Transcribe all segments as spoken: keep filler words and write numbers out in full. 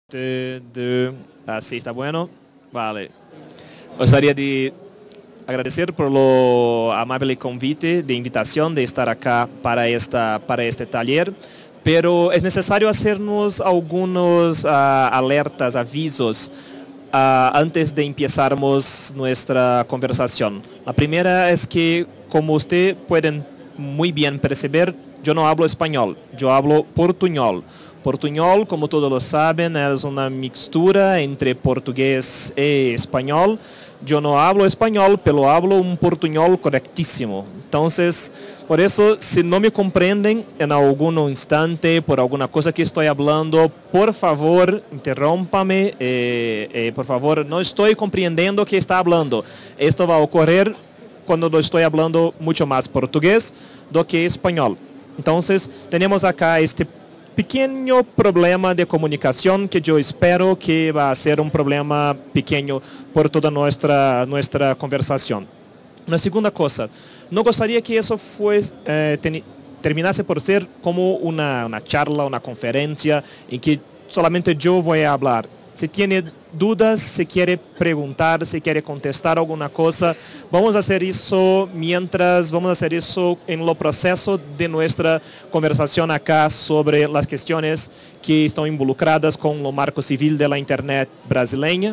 De, de, así está bueno. Vale. Gostaria de agradecer por lo amable convite, de invitación de estar acá para, esta, para este taller, pero es necesario hacernos algunos uh, alertas, avisos, uh, antes de empezarmos nuestra conversación. La primera es que, como ustedes pueden muy bien perceber, yo no hablo español, yo hablo portuñol. Portuñol, como todos lo saben, es una mixtura entre portugués y español. Yo no hablo español, pero hablo un portuñol correctísimo. Entonces, por eso, si no me comprenden en algún instante por alguna cosa que estoy hablando, por favor, interrúmpame. Eh, eh, por favor, no estoy comprendiendo que está hablando. Esto va a ocurrir cuando lo estoy hablando mucho más portugués do que español. Entonces, tenemos acá este pequeño problema de comunicación que yo espero que va a ser un problema pequeño por toda nuestra, nuestra conversación. Una segunda cosa, no gostaria que eso fuese, eh, ten, terminase por ser como una, una charla, una conferencia en que solamente yo voy a hablar. Si tiene dudas, si quiere preguntar, si quiere contestar alguna cosa, vamos a hacer eso mientras, vamos a hacer eso en lo proceso de nuestra conversación acá sobre las cuestiones que están involucradas con lo marco civil de la Internet brasileña.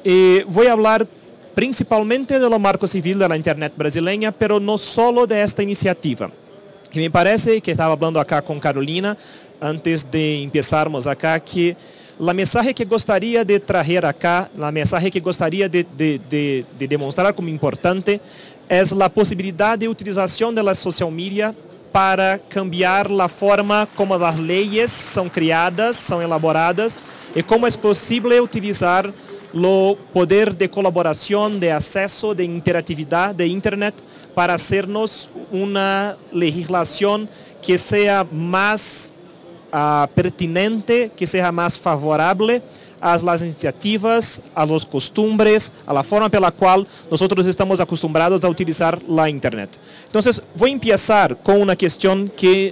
Y voy a hablar principalmente de lo marco civil de la Internet brasileña, pero no solo de esta iniciativa. Que me parece que estaba hablando acá con Carolina antes de empezarmos acá, que la mensaje que gostaria de trazer acá, la mensaje que gostaria de, de, de, de demonstrar como importante, é a possibilidade de utilização da social media para cambiar a forma como as leis são criadas, são elaboradas, e como é possível utilizar o poder de colaboração, de acesso, de interatividade de internet para hacernos uma legislação que seja mais Uh, pertinente, que seja mais favorável às las iniciativas, a los costumbres, a la forma pela qual nós estamos acostumbrados a utilizar a internet. Então, vou começar com uma questão que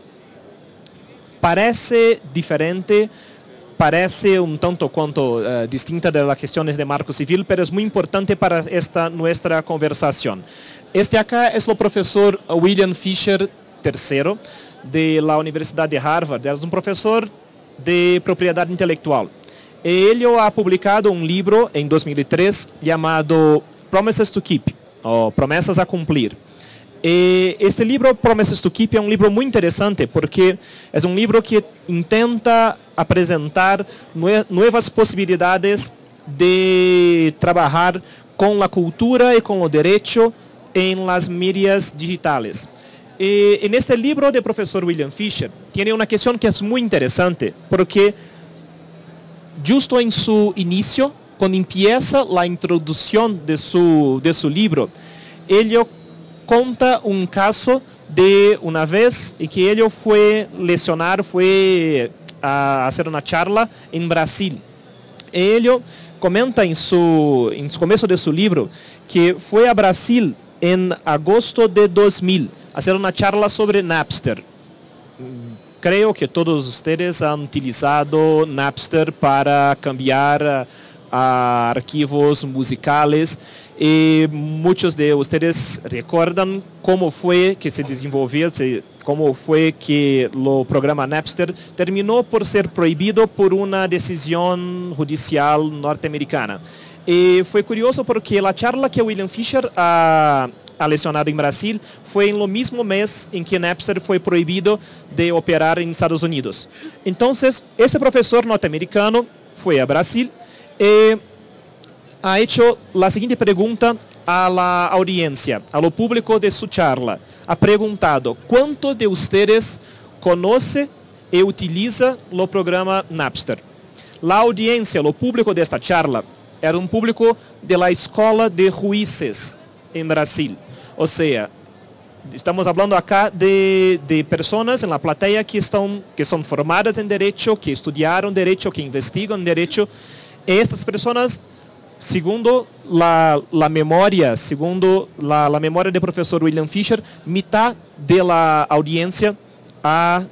parece diferente, parece um tanto quanto uh, distinta das questões de marco civil, mas é muito importante para esta nossa conversação. Este acá é o professor William Fisher terceiro, de la Universidade de Harvard, é um professor de propriedade intelectual. Ele ha publicado um livro em dois mil e três chamado Promises to Keep, ou Promessas a Cumprir. E este livro, Promises to Keep, é um livro muito interessante porque é um livro que tenta apresentar novas possibilidades de trabalhar com a cultura e com o direito em las mídias digitais. E, en este libro del profesor William Fisher tiene una cuestión que es muy interesante porque justo en su inicio, cuando empieza la introducción de su, de su libro, él cuenta un caso de una vez en que él fue lecionar, fue a hacer una charla en Brasil. Él comenta en su, en su comienzo de su libro que fue a Brasil en agosto de dos mil hacer una charla sobre Napster. Creo que todos ustedes han utilizado Napster para cambiar uh, uh, archivos musicales y muchos de ustedes recuerdan cómo fue que se desenvolvió, cómo fue que el programa Napster terminó por ser prohibido por una decisión judicial norteamericana. Y fue curioso porque la charla que William Fisher ha uh, a lecionado em Brasil foi no mesmo mês em que Napster foi proibido de operar em Estados Unidos. Então, esse professor norte-americano foi a Brasil e ha hecho a seguinte pergunta à la audiência, ao público de sua charla. Ha perguntado: quanto de ustedes conhece e utiliza o programa Napster? A audiência, o público desta charla, era um público de la Escola de Juízes em Brasil. Ou seja, estamos falando acá de, de pessoas na plateia que estão que são formadas em direito, que estudaram direito, que investigam direito. E estas pessoas, segundo a, a memória, segundo a, a memória do professor William Fisher, metade da audiência ha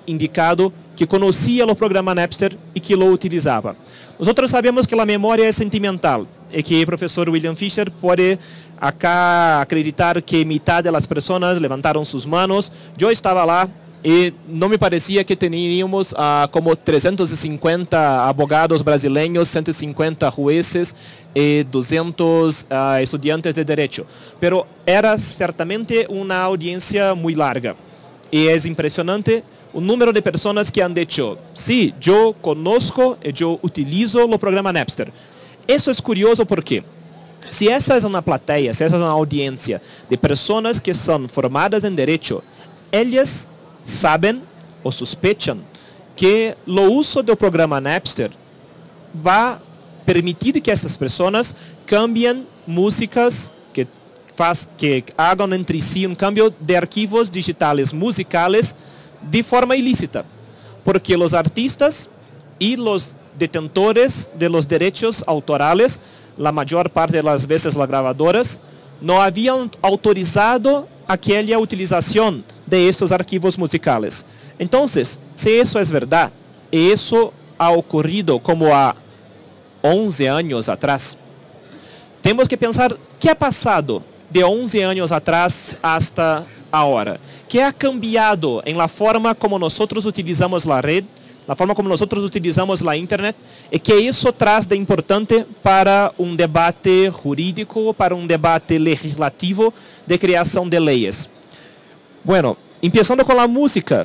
indicado que conocía el programa Napster y que lo utilizaba. Nosotros sabemos que la memoria es sentimental y que el profesor William Fisher puede acá acreditar que mitad de las personas levantaron sus manos. Yo estaba lá y no me parecía que teníamos uh, como trescientos cincuenta abogados brasileños, ciento cincuenta jueces y doscientos uh, estudiantes de derecho. Pero era ciertamente una audiencia muy larga. Y es impresionante el número de personas que han dicho, sí, yo conozco y yo utilizo el programa Napster. Eso es curioso porque si esa es una platea, si esa es una audiencia de personas que son formadas en derecho, ellas saben o sospechan que el uso del programa Napster va a permitir que estas personas cambien músicas, que, faz, que hagan entre sí un cambio de archivos digitales musicales de forma ilícita. Porque los artistas y los detentores de los derechos autorales, la mayor parte de las veces las grabadoras, no habían autorizado aquella utilización de estos archivos musicales. Entonces, si eso es verdad, y eso ha ocurrido como a once años atrás, tenemos que pensar qué ha pasado de once años atrás hasta ahora. ¿Qué ha cambiado en la forma como nosotros utilizamos la red, la forma como nosotros utilizamos la internet, y que eso trae de importante para un debate jurídico, para un debate legislativo de creación de leyes? Bueno, empezando con la música,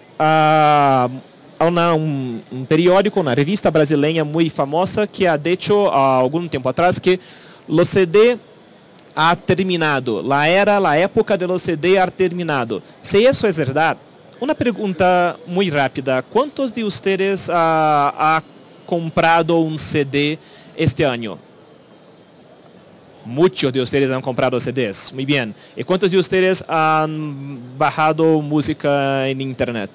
uh, una, un, un periódico, una revista brasileña muy famosa que ha dicho uh, algún tiempo atrás que los C D ha terminado, la era, la época de los C D ha terminado. Si eso es verdad, una pregunta muy rápida, ¿cuántos de ustedes uh, ha comprado un C D este año? Muchos de ustedes han comprado C Ds, muy bien. ¿Y cuántos de ustedes han bajado música en internet?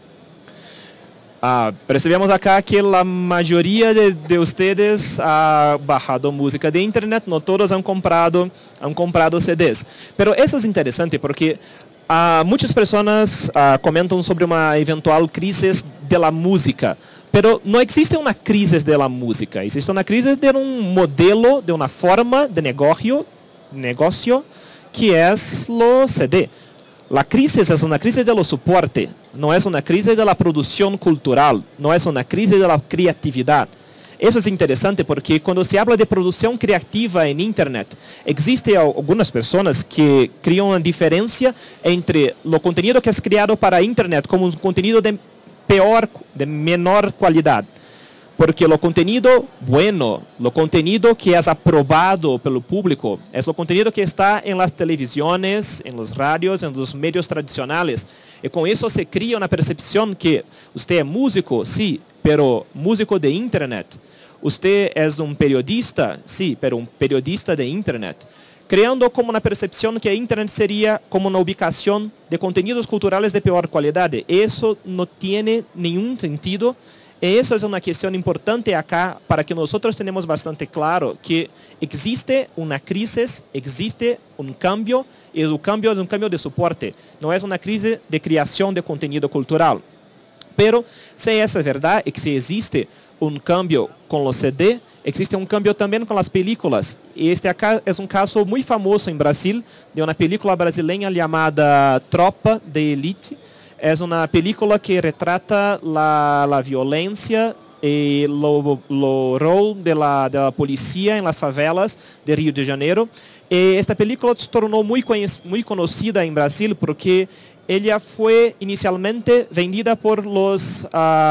Ah, percebemos acá que la mayoría de, de ustedes ha bajado música de internet, no todos han comprado, han comprado C Ds. Pero eso es interesante porque ah, muchas personas ah, comentan sobre una eventual crisis de la música. Pero no existe una crisis de la música, existe una crisis de un modelo, de una forma de negocio, negocio que es lo C D. La crisis es una crisis de lo soporte, no es una crisis de la producción cultural, no es una crisis de la creatividad. Eso es interesante porque cuando se habla de producción creativa en Internet, existen algunas personas que crean una diferencia entre lo contenido que es creado para Internet como un contenido de peor, de menor calidad. Porque lo contenido bueno, lo contenido que es aprobado pelo público, es lo contenido que está en las televisiones, en los radios, en los medios tradicionales. Y con eso se crea una percepción que usted es músico, sí, pero músico de Internet. Usted es un periodista, sí, pero un periodista de Internet. Creando como una percepción que Internet sería como una ubicación de contenidos culturales de peor calidad. Eso no tiene ningún sentido. Eso es una cuestión importante acá para que nosotros tenemos bastante claro que existe una crisis, existe un cambio, y el cambio es un cambio de soporte. No es una crisis de creación de contenido cultural. Pero si esa es verdad y que si existe un cambio con los C D, existe un cambio también con las películas. Y este acá es un caso muy famoso en Brasil, de una película brasileña llamada Tropa de Elite. Es una película que retrata la, la violencia y lo, lo rol de la, de la policía en las favelas de Río de Janeiro. Y esta película se tornó muy, muy conocida en Brasil porque ella fue inicialmente vendida por los,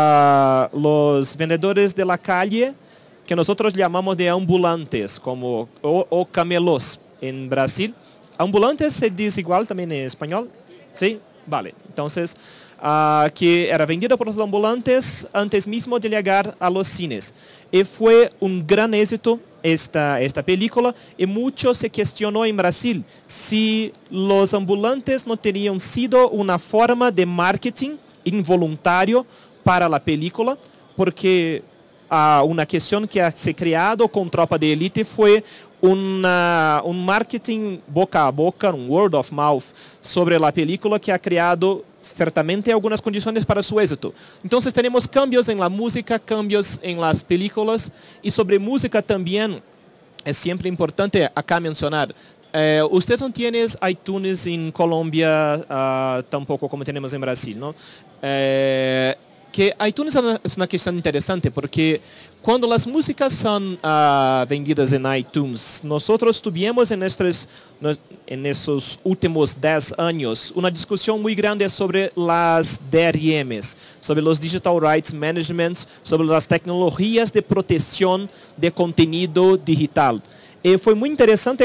uh, los vendedores de la calle, que nosotros llamamos de ambulantes, como, o, o camelos en Brasil. Ambulantes se dice igual también en español, ¿sí? Vale, entonces, uh, que era vendida por los ambulantes antes mismo de llegar a los cines. Y fue un gran éxito esta, esta película, y mucho se cuestionó en Brasil si los ambulantes no tenían sido una forma de marketing involuntario para la película, porque uh, una cuestión que se ha creado con Tropa de Elite fue Una, un marketing boca a boca, un word of mouth sobre la película que ha creado certamente algunas condiciones para su éxito. Entonces tenemos cambios en la música, cambios en las películas, y sobre música también es siempre importante acá mencionar. Eh, usted no tiene iTunes en Colombia uh, tampoco como tenemos en Brasil, ¿no? Eh, que iTunes es una cuestión interesante porque cuando las músicas son uh, vendidas en iTunes, nosotros tuvimos en, nuestros, en esos últimos diez años una discusión muy grande sobre las D R Ms, sobre los Digital Rights Management, sobre las tecnologías de protección de contenido digital. E foi muito interessante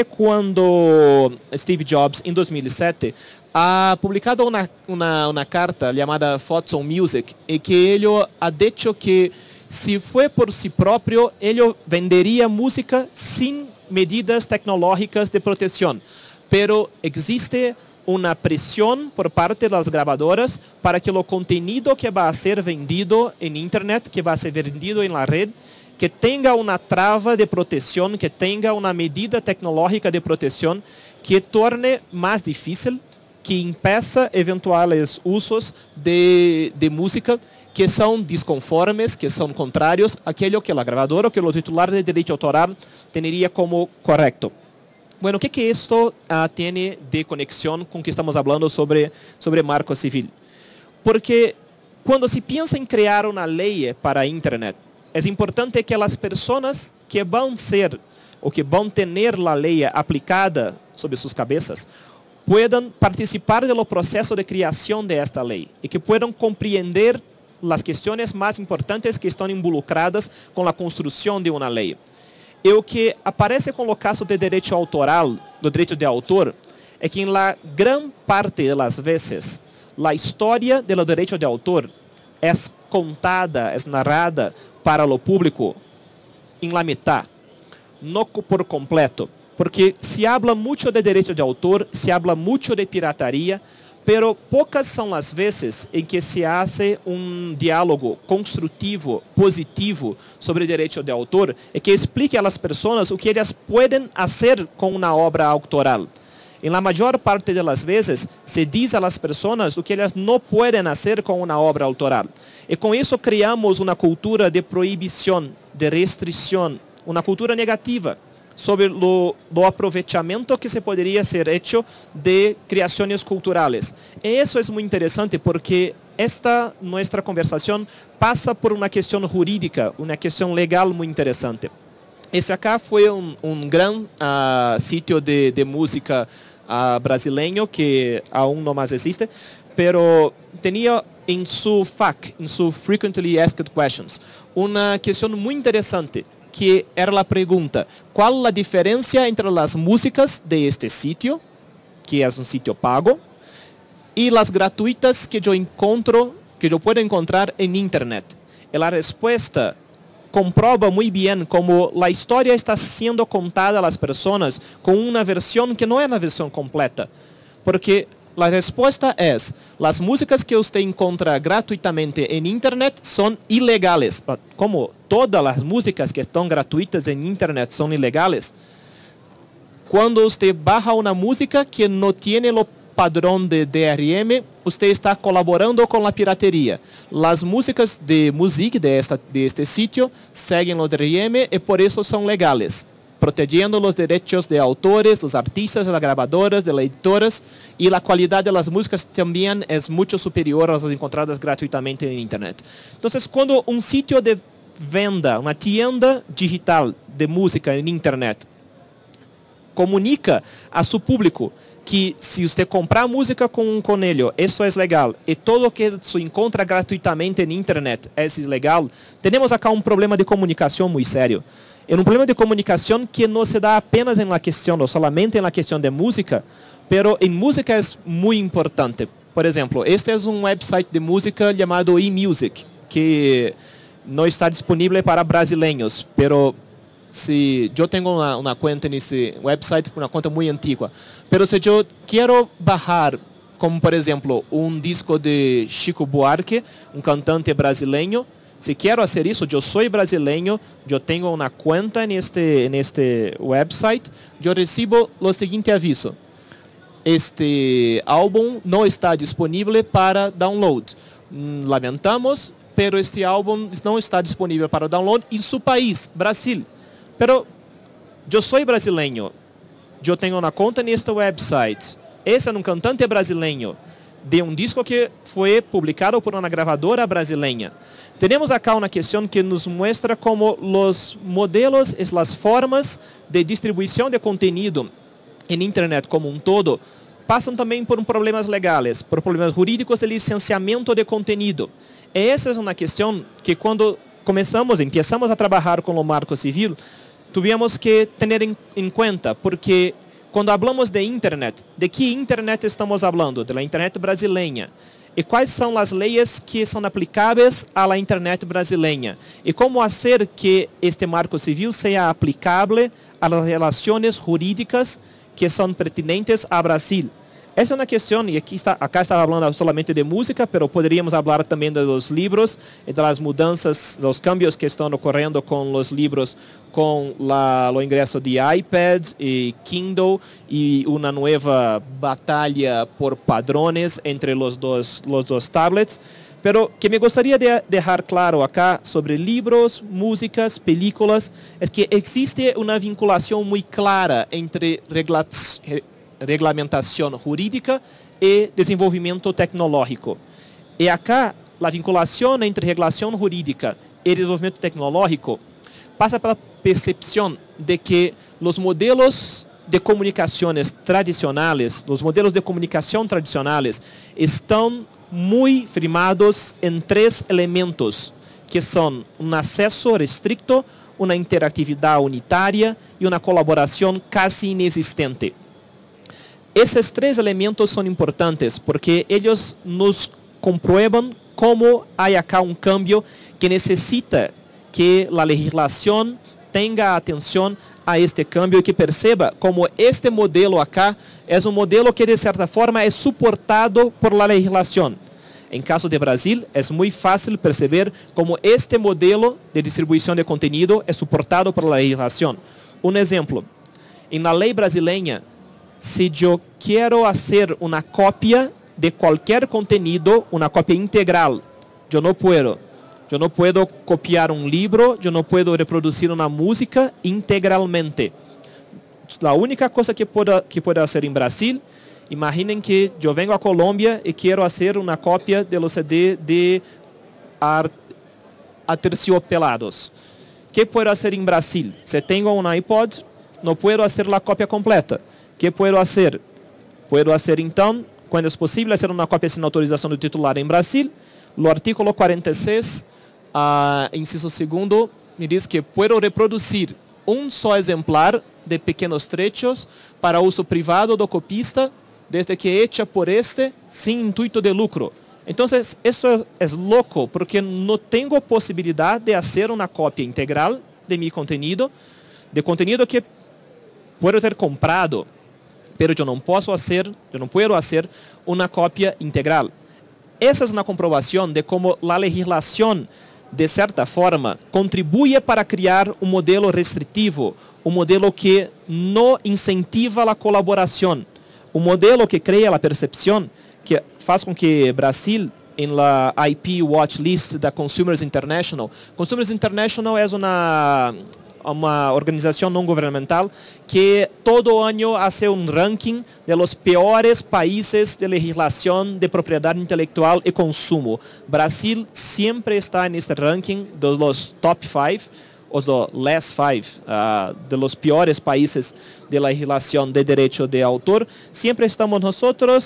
quando Steve Jobs, em dois mil e sete, ha publicado uma, uma, uma carta chamada Thoughts on Music, e que ele ha dicho que, se foi por si próprio, ele venderia música sem medidas tecnológicas de proteção. Pero existe uma pressão por parte das gravadoras para que o contenido que vai ser vendido em internet, que vai ser vendido em la red, que tenha uma trava de proteção, que tenha uma medida tecnológica de proteção que torne mais difícil, que impeça eventuais usos de, de música que são desconformes, que são contrários àquilo que a gravadora ou que o titular de direito autoral teria como correto. Bueno, o que que isto uh, tem de conexão com o que estamos falando sobre, sobre marco civil? Porque quando se pensa em criar uma lei para a internet, é importante que as pessoas que vão ser ou que vão ter a lei aplicada sobre suas cabeças puedan participar do processo de criação de esta lei e que puedan compreender as questões mais importantes que estão involucradas com a construção de uma lei. E o que aparece com o caso de direito autoral, do direito de autor, é que, em la gran parte das vezes, a história do direito de autor é contada, é narrada para o público em la mitad, não por completo, porque se habla muito de direito de autor, se habla muito de pirataria, pero poucas são as vezes em que se hace um diálogo construtivo, positivo sobre direito de autor e que explique às pessoas o que elas podem fazer com uma obra autoral. Em la maior parte das vezes, se diz às pessoas o que elas não podem fazer com uma obra autoral. E com isso criamos uma cultura de proibição, de restrição, uma cultura negativa sobre o, o aproveitamento que se poderia ser feito de criações culturais. E isso é muito interessante porque esta nossa conversação passa por uma questão jurídica, uma questão legal muito interessante. Esse acá foi um, um grande uh, sítio de, de música uh, brasileiro que aún não mais existe, pero tinha em seu F A Q, em seu Frequently Asked Questions, uma questão muito interessante, que era a pergunta: qual a diferença entre as músicas de este sítio, que é um sítio pago, e as gratuitas que eu encontro, que eu posso encontrar em internet? E a resposta comprova muito bem como a história está sendo contada às pessoas com uma versão que não é a versão completa. Porque a resposta é: as músicas que você encontra gratuitamente em internet são ilegais. Como todas as músicas que estão gratuitas em internet são ilegais, quando você baixa uma música que não tem o padrão de D R M, você está colaborando com a pirateria. As músicas de música de, esta, de este sítio seguem o D R M e por isso são legais, protegendo os direitos de autores, dos artistas, das gravadoras, de editoras, e a qualidade das músicas também é muito superior às encontradas gratuitamente na internet. Então, quando um sítio de venda, uma tienda digital de música na internet, comunica a seu público que se você comprar música com, com ele, isso é legal, e todo o que se encontra gratuitamente na internet é ilegal, temos acá um problema de comunicação muito sério. É um problema de comunicação que não se dá apenas na questão, ou somente na questão de música, pero em música é muito importante. Por exemplo, este é um website de música chamado eMusic, que não está disponível para brasileiros, pero se eu tenho uma, uma conta nesse website, uma conta muito antiga, pero se eu quero baixar, como por exemplo, um disco de Chico Buarque, um cantante brasileiro, se quero fazer isso, eu sou brasileiro, eu tenho uma conta neste neste website, eu recebo o seguinte aviso: este álbum não está disponível para download. Lamentamos, pero este álbum não está disponível para download em seu país, Brasil. Pero eu sou brasileiro, eu tenho uma conta neste website. Esse é um cantante brasileiro de um disco que foi publicado por uma gravadora brasileira. Temos acá uma questão que nos mostra como os modelos e as formas de distribuição de conteúdo em internet como um todo passam também por problemas legais, por problemas jurídicos de licenciamento de conteúdo. E essa é uma questão que quando começamos, começamos a trabalhar com o marco civil, tivemos que ter em, em conta, porque quando falamos de internet, de que internet estamos falando? Da internet brasileira. E quais são as leis que são aplicáveis à internet brasileira? E como fazer que este marco civil seja aplicável às relações jurídicas que são pertinentes a Brasil? Essa é uma questão, e aqui está, acá estava falando solamente de música, mas poderíamos falar também dos livros e das mudanças, dos cambios que estão ocorrendo com os livros, com la, o ingresso de iPad e Kindle e uma nova batalha por padrões entre os dois, os dois tablets. Pero que me gostaria de deixar claro acá sobre livros, músicas, películas, é que existe uma vinculação muito clara entre reglas, regulamentação jurídica e desenvolvimento tecnológico. E acá, a vinculação entre regulação jurídica e desenvolvimento tecnológico passa pela percepção de que os modelos de comunicações tradicionais, os modelos de comunicação tradicionais, estão muito firmados em três elementos, que são um acesso restrito, uma interatividade unitária e uma colaboração quase inexistente. Esses três elementos são importantes porque eles nos compruebam como há acá um cambio que necessita que a legislação tenha atenção a este cambio e que perceba como este modelo acá é um modelo que de certa forma é suportado por la legislação. Em caso de Brasil, é muito fácil perceber como este modelo de distribuição de conteúdo é suportado por la legislação. Um exemplo, em la lei brasileira, se eu quero fazer uma cópia de qualquer conteúdo, uma cópia integral, eu não posso. Eu não posso copiar um livro, eu não posso reproduzir uma música integralmente. A única coisa que pode que pode fazer em Brasil, imaginem que eu venho a Colômbia e quero fazer uma cópia do C D de Aterciopelados. O que posso fazer em Brasil? Se tenho um iPod, não posso fazer a cópia completa. O que posso fazer? Posso fazer, então, quando é possível, fazer uma cópia sem autorização do titular em Brasil. O artículo quarenta e seis, uh, inciso segundo, me diz que posso reproduzir um só exemplar de pequenos trechos para uso privado do copista, desde que hecha por este, sem intuito de lucro. Então, isso é louco, porque não tenho possibilidade de fazer uma cópia integral de meu conteúdo, de conteúdo que posso ter comprado, pero eu não posso fazer, eu não posso fazer uma cópia integral. Essa é uma comprovação de como a legislação, de certa forma, contribui para criar um modelo restritivo, um modelo que não incentiva a colaboração, um modelo que cria a percepção, que faz com que Brasil, em la I P Watch List da Consumers International, Consumers International é uma uma organização não governamental que todo ano faz um ranking de los piores países de legislação de propriedade intelectual e consumo. Brasil sempre está neste ranking dos los top five, os do last five, uh, de los piores países de legislação de direito de autor. Sempre estamos nós,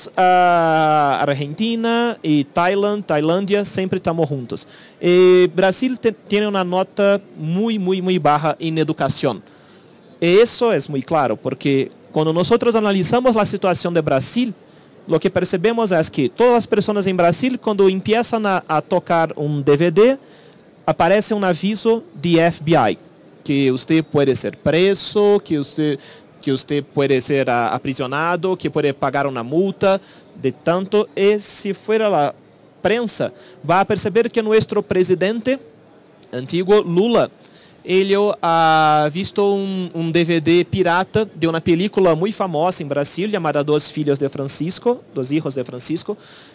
uh, Argentina e Tailândia, Tailândia, sempre estamos juntos. E Brasil tem uma nota muito, muito, muito baixa em educação. E isso é muito claro, porque quando nós analisamos a situação de Brasil, o que percebemos é que todas as pessoas em Brasil, quando começam a, a tocar um D V D, aparece um aviso de F B I, que você pode ser preso, que você, que você pode ser aprisionado, que pode pagar uma multa, de tanto, e se for a prensa, vai perceber que nosso presidente, antigo Lula, ele ha visto um, um D V D pirata de uma película muito famosa em Brasil, chamada Dos Filhos de Francisco, Dos Hijos de Francisco.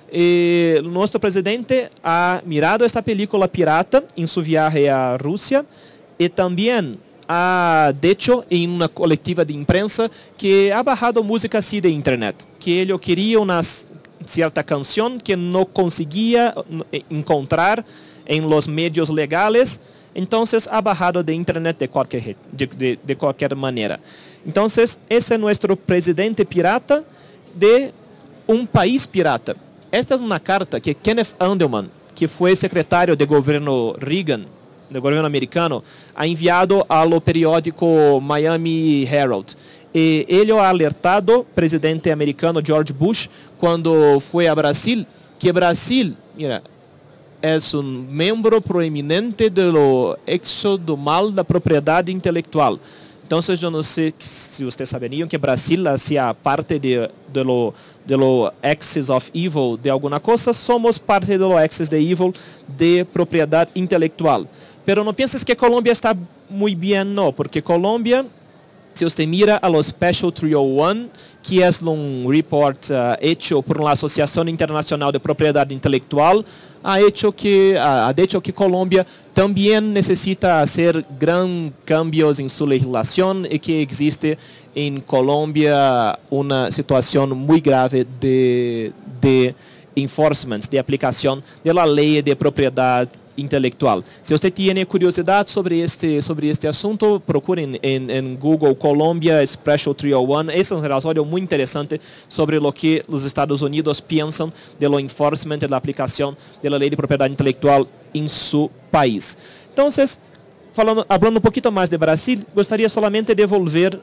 E nosso presidente ha mirado esta película pirata em sua viagem à Rússia e também ha dicho em uma coletiva de imprensa que ha bajado música assim de internet, que ele queria uma certa canção que não conseguia encontrar em los medios legales. Então, ha bajado de internet de qualquer, de, de, de qualquer maneira. Então, esse é nosso presidente pirata de um país pirata. Esta é uma carta que Kenneth Andelman, que foi secretário de governo Reagan, do governo americano, ha enviado ao periódico Miami Herald. E ele ha alertado o presidente americano George Bush, quando foi a Brasil, que Brasil, mira, é um membro proeminente do eixo do mal da propriedade intelectual. Então, eu não sei se vocês saberiam que Brasil fazia parte de, de lo, de lo axis of evil de alguma coisa, somos parte do axis de evil de propriedade intelectual. Pero não penses que Colômbia está muito bem, não, porque Colômbia, se você mira a lo Special trezentos e um, que é um report uh, hecho por uma Associação Internacional de Propriedade Intelectual, ha hecho que ha dicho que Colômbia também necessita fazer grandes cambios em sua legislação e que existe em Colômbia uma situação muito grave de, de enforcement, de aplicação da lei de propriedade intelectual. Se você tem curiosidade sobre este, sobre este assunto, procurem em, em Google Colômbia Special trezentos e um. Esse é um relatório muito interessante sobre o que os Estados Unidos pensam do enforcement e da aplicação da lei de propriedade intelectual em seu país. Então, falando, falando um pouquinho mais de Brasil, gostaria solamente de volver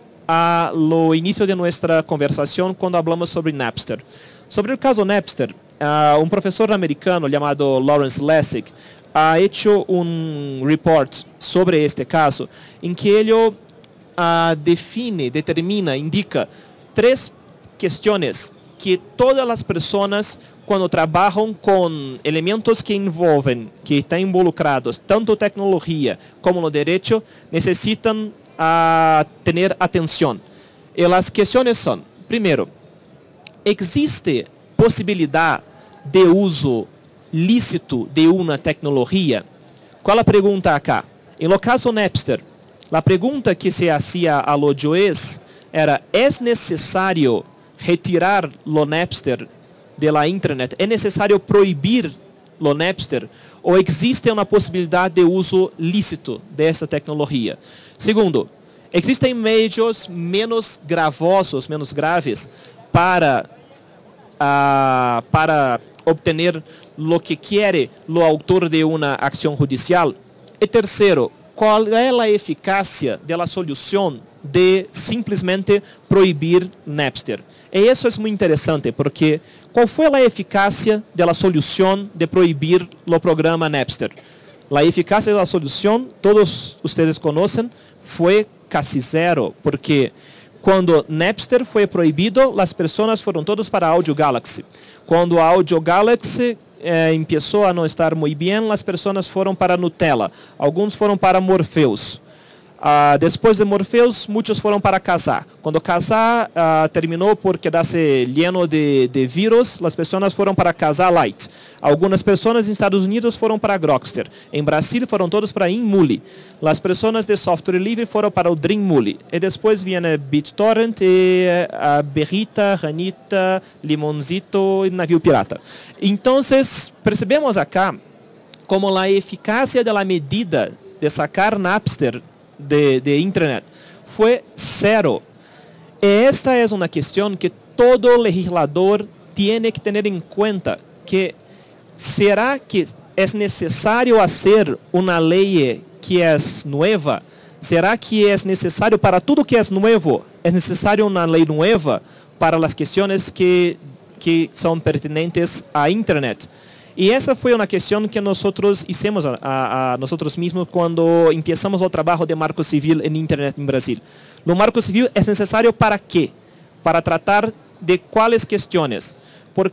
ao início de nossa conversação quando falamos sobre Napster. Sobre o caso Napster, uh, um professor americano chamado Lawrence Lessig ha hecho um report sobre este caso, em que ele uh, define, determina, indica três questões que todas as pessoas, quando trabalham com elementos que envolvem, que estão involucrados, tanto tecnologia como no direito, necessitam uh, ter atenção. E as questões são, primeiro, existe possibilidade de uso lícito de uma tecnologia? Qual a pergunta acá? Em lo caso Napster, a pergunta que se hacía a lo juez era: é necessário retirar lo Napster de la internet? É necessário proibir lo Napster? Ou existe uma possibilidade de uso lícito dessa tecnologia? Segundo, existem meios menos gravosos, menos graves para, uh, para obter lo que quer o autor de uma ação judicial? E terceiro, qual é a eficácia da solução de simplesmente proibir Napster? E isso é muito interessante, porque qual foi a eficácia da solução de proibir o programa Napster? A eficácia da solução, todos vocês conhecem, foi quase zero, porque quando Napster foi proibido, as pessoas foram todas para Audio Galaxy. Quando a Audio Galaxy eh, começou a não estar muito bem, as pessoas foram para Nutella. Alguns foram para Morpheus. Uh, depois de Morpheus, muitos foram para Kazaa. Quando Kazaa uh, terminou por quedar-se lleno de, de vírus, as pessoas foram para Kazaa Lite. Algumas pessoas nos Estados Unidos foram para Grokster. Em Brasil, foram todos para Inmuli. As pessoas de software livre foram para o Dreamuli. E depois vinha BitTorrent e a uh, Berrita, Ranita, Limonzito e Navio Pirata. Então, percebemos acá como a eficácia da medida de sacar Napster De, de internet foi zero. E esta é uma questão que todo legislador tem que ter em conta, que será que é necessário fazer uma lei que é nova? Será que é necessário para tudo que é novo? É necessário uma lei nova para as questões que, que são pertinentes à internet? E essa foi uma questão que nós fizemos a, a, a nós mesmos quando começamos o trabalho de marco civil em internet em Brasil. O marco civil é necessário para quê? Para tratar de quais questões? Porque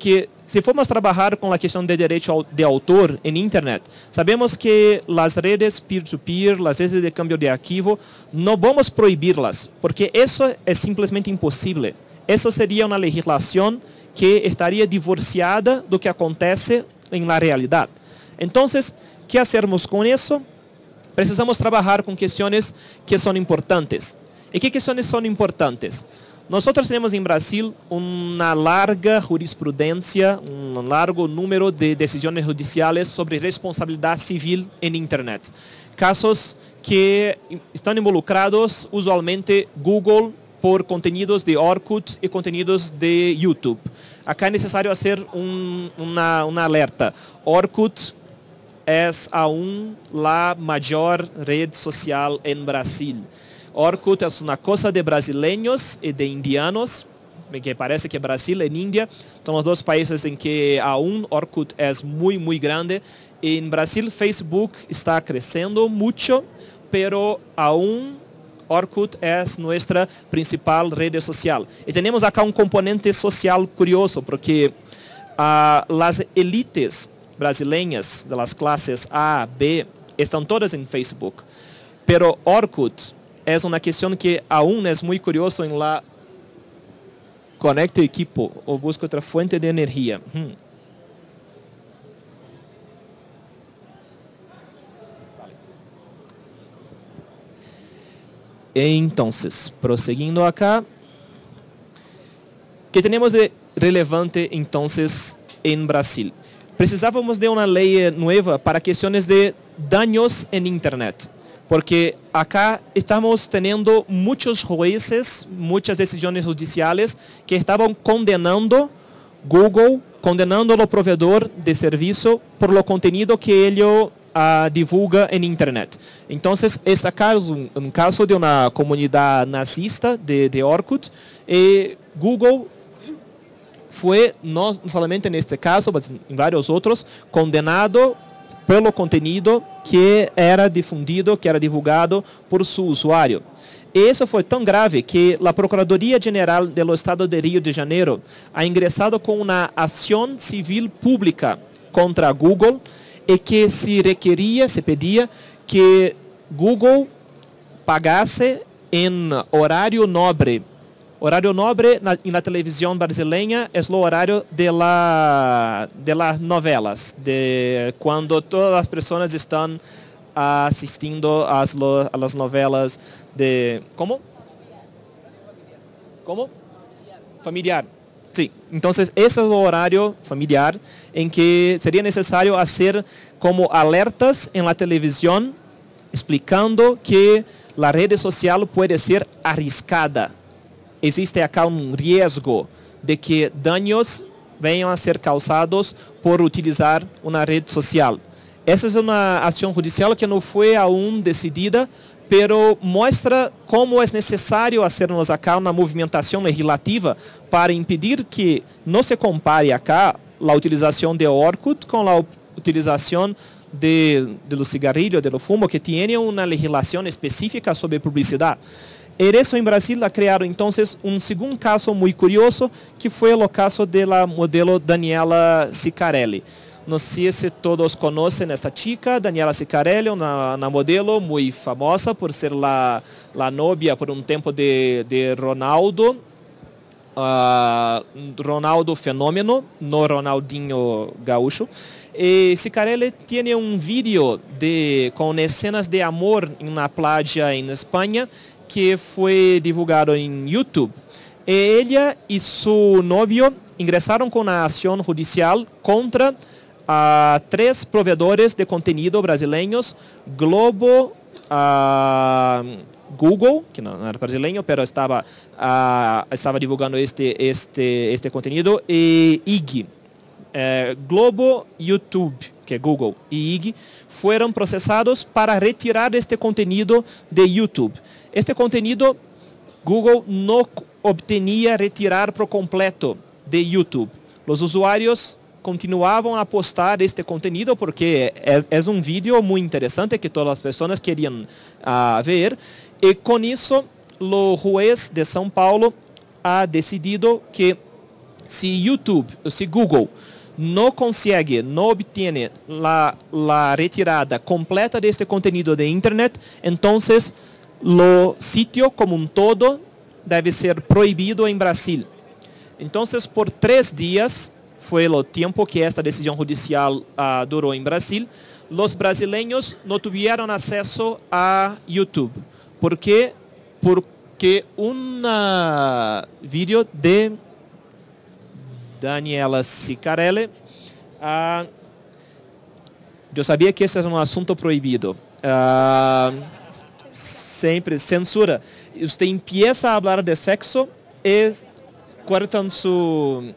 si formos trabajar con la cuestión de derecho de autor en Internet, sabemos que las redes peer-to-peer, las redes de cambio de archivo, no vamos a prohibirlas, porque eso es simplemente imposible. Eso sería una legislación que estaría divorciada do que acontece en la realidad. Entonces, ¿qué hacemos con eso? Precisamos trabajar con cuestiones que son importantes. ¿Y qué cuestiones son importantes? Nosotros tenemos en Brasil una larga jurisprudencia, un largo número de decisiones judiciales sobre responsabilidad civil en Internet. Casos que están involucrados usualmente Google por contenidos de Orkut y contenidos de YouTube. Acá es necesario hacer un, una, una alerta. Orkut es aún la mayor red social en Brasil. Orkut es una cosa de brasileños y de indianos, que parece que Brasil y India son los dos países en que aún Orkut es muy, muy grande. En Brasil, Facebook está creciendo mucho, pero aún Orkut es nuestra principal red social. Y tenemos acá un componente social curioso, porque uh, las élites brasileñas de las clases A, B, están todas en Facebook. Pero Orkut es una cuestión que aún es muy curioso en la conecte equipo o busco otra fuente de energía. Hmm. Entonces, prosseguindo acá, ¿qué tenemos de relevante entonces en Brasil? Precisávamos de una ley nueva para cuestiones de daños en Internet. Porque acá estamos teniendo muchos jueces, muchas decisiones judiciales que estaban condenando Google, condenando al proveedor de servicio por lo contenido que ellos uh, divulga en Internet. Entonces, este caso es un, un caso de una comunidad nazista de, de Orkut. Y Google fue, no solamente en este caso, pero en varios otros, condenado pelo contenido que era difundido, que era divulgado por su usuário. E isso foi tão grave que a Procuradoria-Geral do Estado de Rio de Janeiro ha ingressado com uma ação civil pública contra Google e que se requeria, se pedia que Google pagasse em horário nobre. Horário nobre na, na televisão brasileira é o horário de, la, de las novelas, de quando todas as pessoas estão assistindo às as novelas de... Como? Como? Familiar. Sim. Então, esse é o horário familiar em que seria necessário fazer como alertas em la televisão, explicando que a rede social pode ser arriscada. Existe acá um risco de que danos venham a ser causados por utilizar uma rede social. Essa é uma ação judicial que não foi aún decidida, pero mostra como é necessário hacermos acá uma movimentação legislativa para impedir que não se compare acá a utilização de Orkut com a utilização de, de los cigarrillos, de lo fumo, que tiene uma legislação específica sobre publicidade. E isso em Brasil criaram então um segundo caso muito curioso, que foi o caso da modelo Daniela Ciccarelli. Não sei se todos conhecem esta chica, Daniela Ciccarelli, uma, uma modelo muito famosa por ser a, a novia por um tempo de, de Ronaldo, uh, Ronaldo Fenômeno, no Ronaldinho Gaúcho. E Ciccarelli tem um vídeo de, com cenas de amor em uma playa em Espanha, que foi divulgado em YouTube. E ela e seu novio ingressaram com uma ação judicial contra uh, três provedores de conteúdo brasileiros, Globo, uh, Google, que não era brasileiro, mas estava, uh, estava divulgando este, este, este conteúdo, e I G. Uh, Globo, YouTube, que é Google, e I G, foram processados para retirar este conteúdo de YouTube. Este conteúdo, Google não obtinha retirar por completo de YouTube. Os usuários continuavam a postar este conteúdo porque é, é um vídeo muito interessante que todas as pessoas queriam uh, ver. E com isso, o juiz de São Paulo ha decidido que se YouTube, se Google, no consigue, no obtiene la, la retirada completa de este contenido de Internet, entonces lo sitio como un todo debe ser prohibido en Brasil. Entonces, por tres días, fue el tiempo que esta decisión judicial uh, duró en Brasil, los brasileños no tuvieron acceso a YouTube. ¿Por qué? Porque un uh, vídeo de Daniela Sicarelli, uh, yo sabía que ese era un asunto prohibido. Uh, siempre censura. Usted empieza a hablar de sexo y cortan su...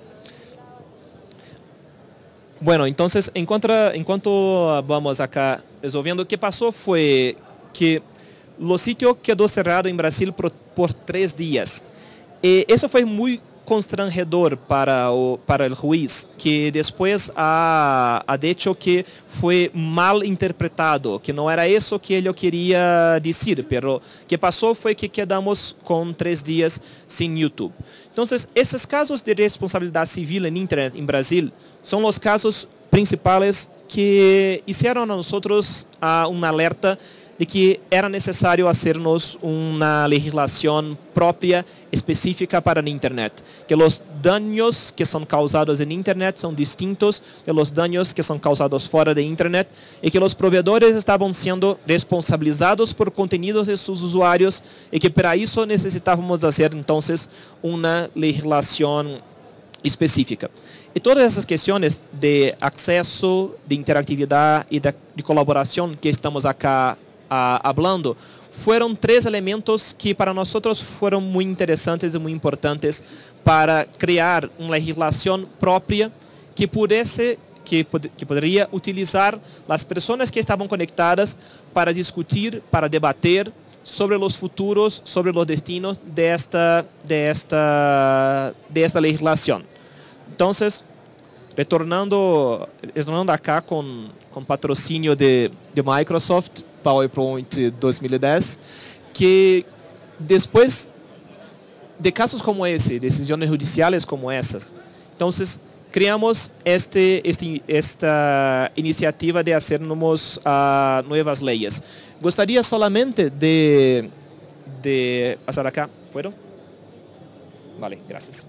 Bueno, entonces, en cuanto, en cuanto vamos acá resolviendo, o que pasó fue que el sitio quedó cerrado en Brasil por, por tres días. Y eso fue muy constrangedor para, o, para el juez, que después ha, ha dicho que fue mal interpretado, que no era eso que él quería decir, pero que pasó fue que quedamos con tres días sin YouTube. Entonces, esos casos de responsabilidad civil en Internet en Brasil son los casos principales que hicieron a nosotros uh, una alerta de que era necesario hacernos una legislación propia, específica para el Internet. Que los daños que son causados en Internet son distintos de los daños que son causados fuera de Internet y que los proveedores estaban siendo responsabilizados por contenidos de sus usuarios y que para eso necesitábamos hacer entonces una legislación específica. Y todas esas cuestiones de acceso, de interactividad y de, de colaboración que estamos acá Uh, hablando, fueron tres elementos que para nosotros fueron muy interesantes y muy importantes para crear una legislación propia que pudiese, que, pod que podría utilizar las personas que estaban conectadas para discutir, para debater sobre los futuros, sobre los destinos de esta, de esta, de esta legislación. Entonces, retornando, retornando acá con, con patrocinio de, de Microsoft, PowerPoint dos mil dez, que después de casos como ese, decisiones judiciales como esas, entonces creamos este, este, esta iniciativa de hacernos uh, nuevas leyes. Gostaria solamente de, de pasar acá, ¿puedo? Vale, gracias.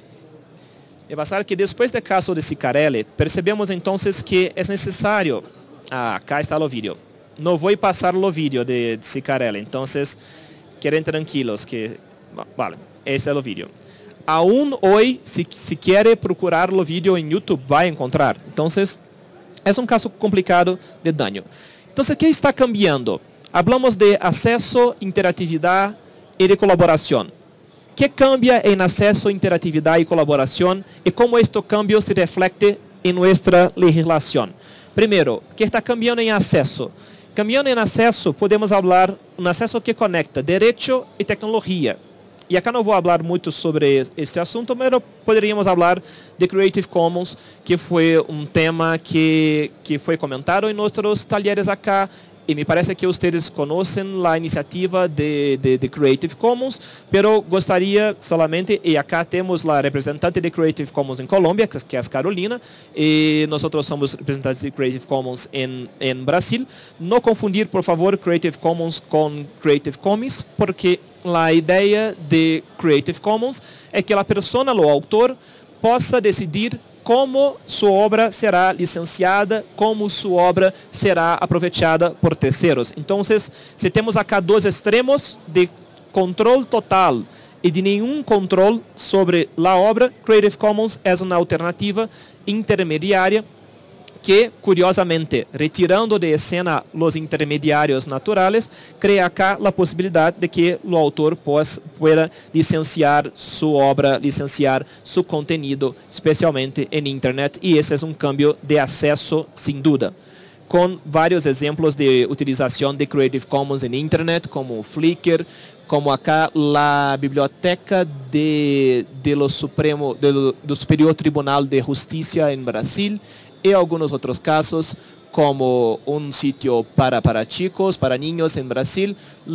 De pasar que después del caso de Sicarelli, percebemos entonces que es necesario, ah, acá está el vídeo. No voy a pasar el vídeo de Sicarelli, entonces queden tranquilos que, vale, ese es el vídeo. Aún hoy, si, si quiere procurar el vídeo en YouTube, va a encontrar. Entonces, es un caso complicado de daño. Entonces, ¿qué está cambiando? Hablamos de acceso, interactividad y de colaboración. ¿Qué cambia en acceso, interactividad y colaboración? Y cómo este cambio se refleja en nuestra legislación. Primero, ¿qué está cambiando en acceso? Cambiando en acceso, podemos hablar de un acceso que conecta derecho y tecnología. Y acá no voy a hablar mucho sobre este asunto, pero podríamos hablar de Creative Commons, que fue un tema que, que fue comentado en nuestros talleres acá. Y me parece que ustedes conocen la iniciativa de, de, de Creative Commons, pero gostaria solamente, y acá tenemos la representante de Creative Commons en Colombia, que es Carolina, y nosotros somos representantes de Creative Commons en, en Brasil. No confundir, por favor, Creative Commons con Creative Commons, porque la idea de Creative Commons es que la persona, o autor, possa decidir como su obra será licenciada, como su obra será aprovechada por terceros. Entonces, si tenemos acá dos extremos de control total y de ningún control sobre la obra, Creative Commons es una alternativa intermediaria que, curiosamente, retirando de escena los intermediarios naturales, crea acá la posibilidad de que el autor pues, pueda licenciar su obra, licenciar su contenido, especialmente en Internet, y ese es un cambio de acceso sin duda, con varios ejemplos de utilización de Creative Commons en Internet, como Flickr, como acá la biblioteca de, de lo Supremo, de lo, do Superior Tribunal de Justicia en Brasil, y algunos otros casos, como un sitio para, para chicos, para niños en Brasil,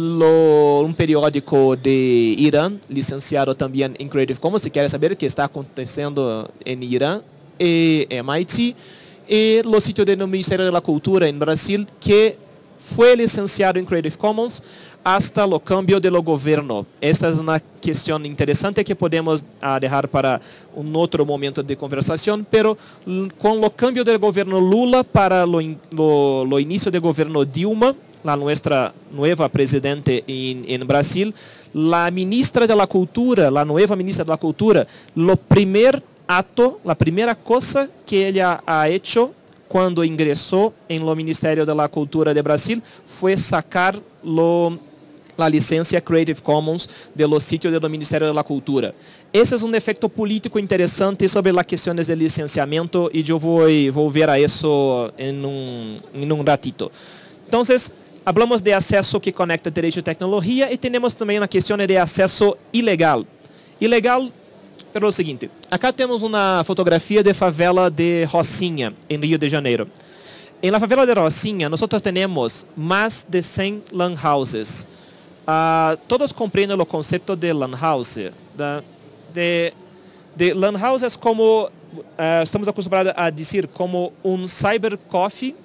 lo, un periódico de Irán, licenciado también en Creative Commons. Si quieres saber qué está aconteciendo en Irán, y M I T, y los sitios del Ministerio de la Cultura en Brasil, que fue licenciado en Creative Commons hasta el cambio del gobierno. Esta es una cuestión interesante que podemos uh, dejar para un otro momento de conversación, pero con el cambio del gobierno Lula para lo, lo, lo inicio del gobierno Dilma, la nuestra nueva presidente en, en Brasil, la ministra de la Cultura, la nueva ministra de la Cultura, lo primer acto, la primera cosa que ella ha hecho cuando ingresó en el Ministerio de la Cultura de Brasil fue sacar lo, la licencia Creative Commons de los sitios del Ministerio de la Cultura. Ese es un efecto político interesante sobre las cuestiones de licenciamiento y yo voy a volver a eso en un, en un ratito. Entonces, hablamos de acceso que conecta derecho y tecnología y tenemos también una cuestión de acceso ilegal. Ilegal, pero lo seguinte, acá temos uma fotografia de favela de Rocinha, em Rio de Janeiro. Em la favela de Rocinha, nós temos mais de cem LAN houses. Uh, todos compreendem o conceito de LAN house. Da, de, de LAN house é como, uh, estamos acostumados a dizer, como um cyber coffee,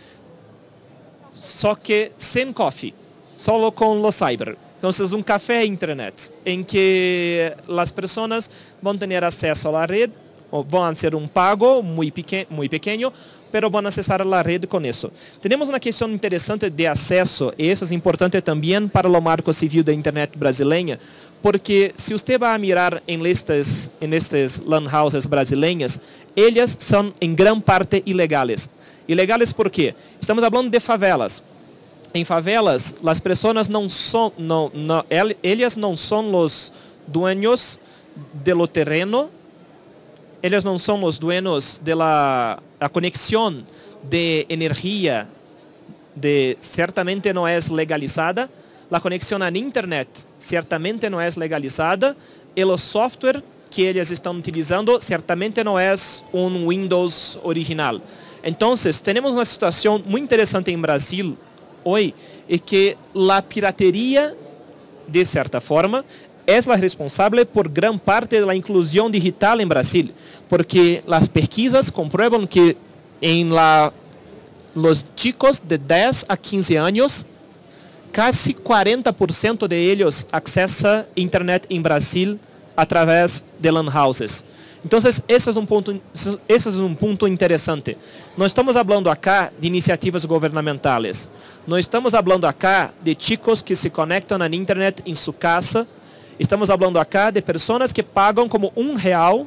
só que sem coffee, só com o cyber. Então, é um café internet, em que as pessoas vão ter acesso à rede, vão ser um pago muito pequeno, muito pequeno, mas vão acessar a rede com isso. Temos uma questão interessante de acesso, e isso é importante também para o marco civil da internet brasileira, porque se você vai mirar em estas, em estas LAN houses brasileiras, elas são em grande parte ilegais. Ilegais por quê? Estamos falando de favelas. Em favelas, as pessoas não são, não, não, elas não são os dueños do terreno, eles não são os dueños da conexão de energia, de certamente não é legalizada, a conexão na internet certamente não é legalizada, e o software que eles estão utilizando certamente não é um Windows original. Então, temos uma situação muito interessante em Brasil hoy es que la piratería, de cierta forma, es la responsable por gran parte de la inclusión digital en Brasil, porque las pesquisas comprueban que en la, los chicos de diez a quince años, casi cuarenta por ciento de ellos accesa internet en Brasil a través de LAN houses. Entonces, ese es un punto, ese es un punto interesante. No estamos hablando acá de iniciativas gubernamentales. No estamos hablando acá de chicos que se conectan a internet en su casa. Estamos hablando acá de personas que pagan como un real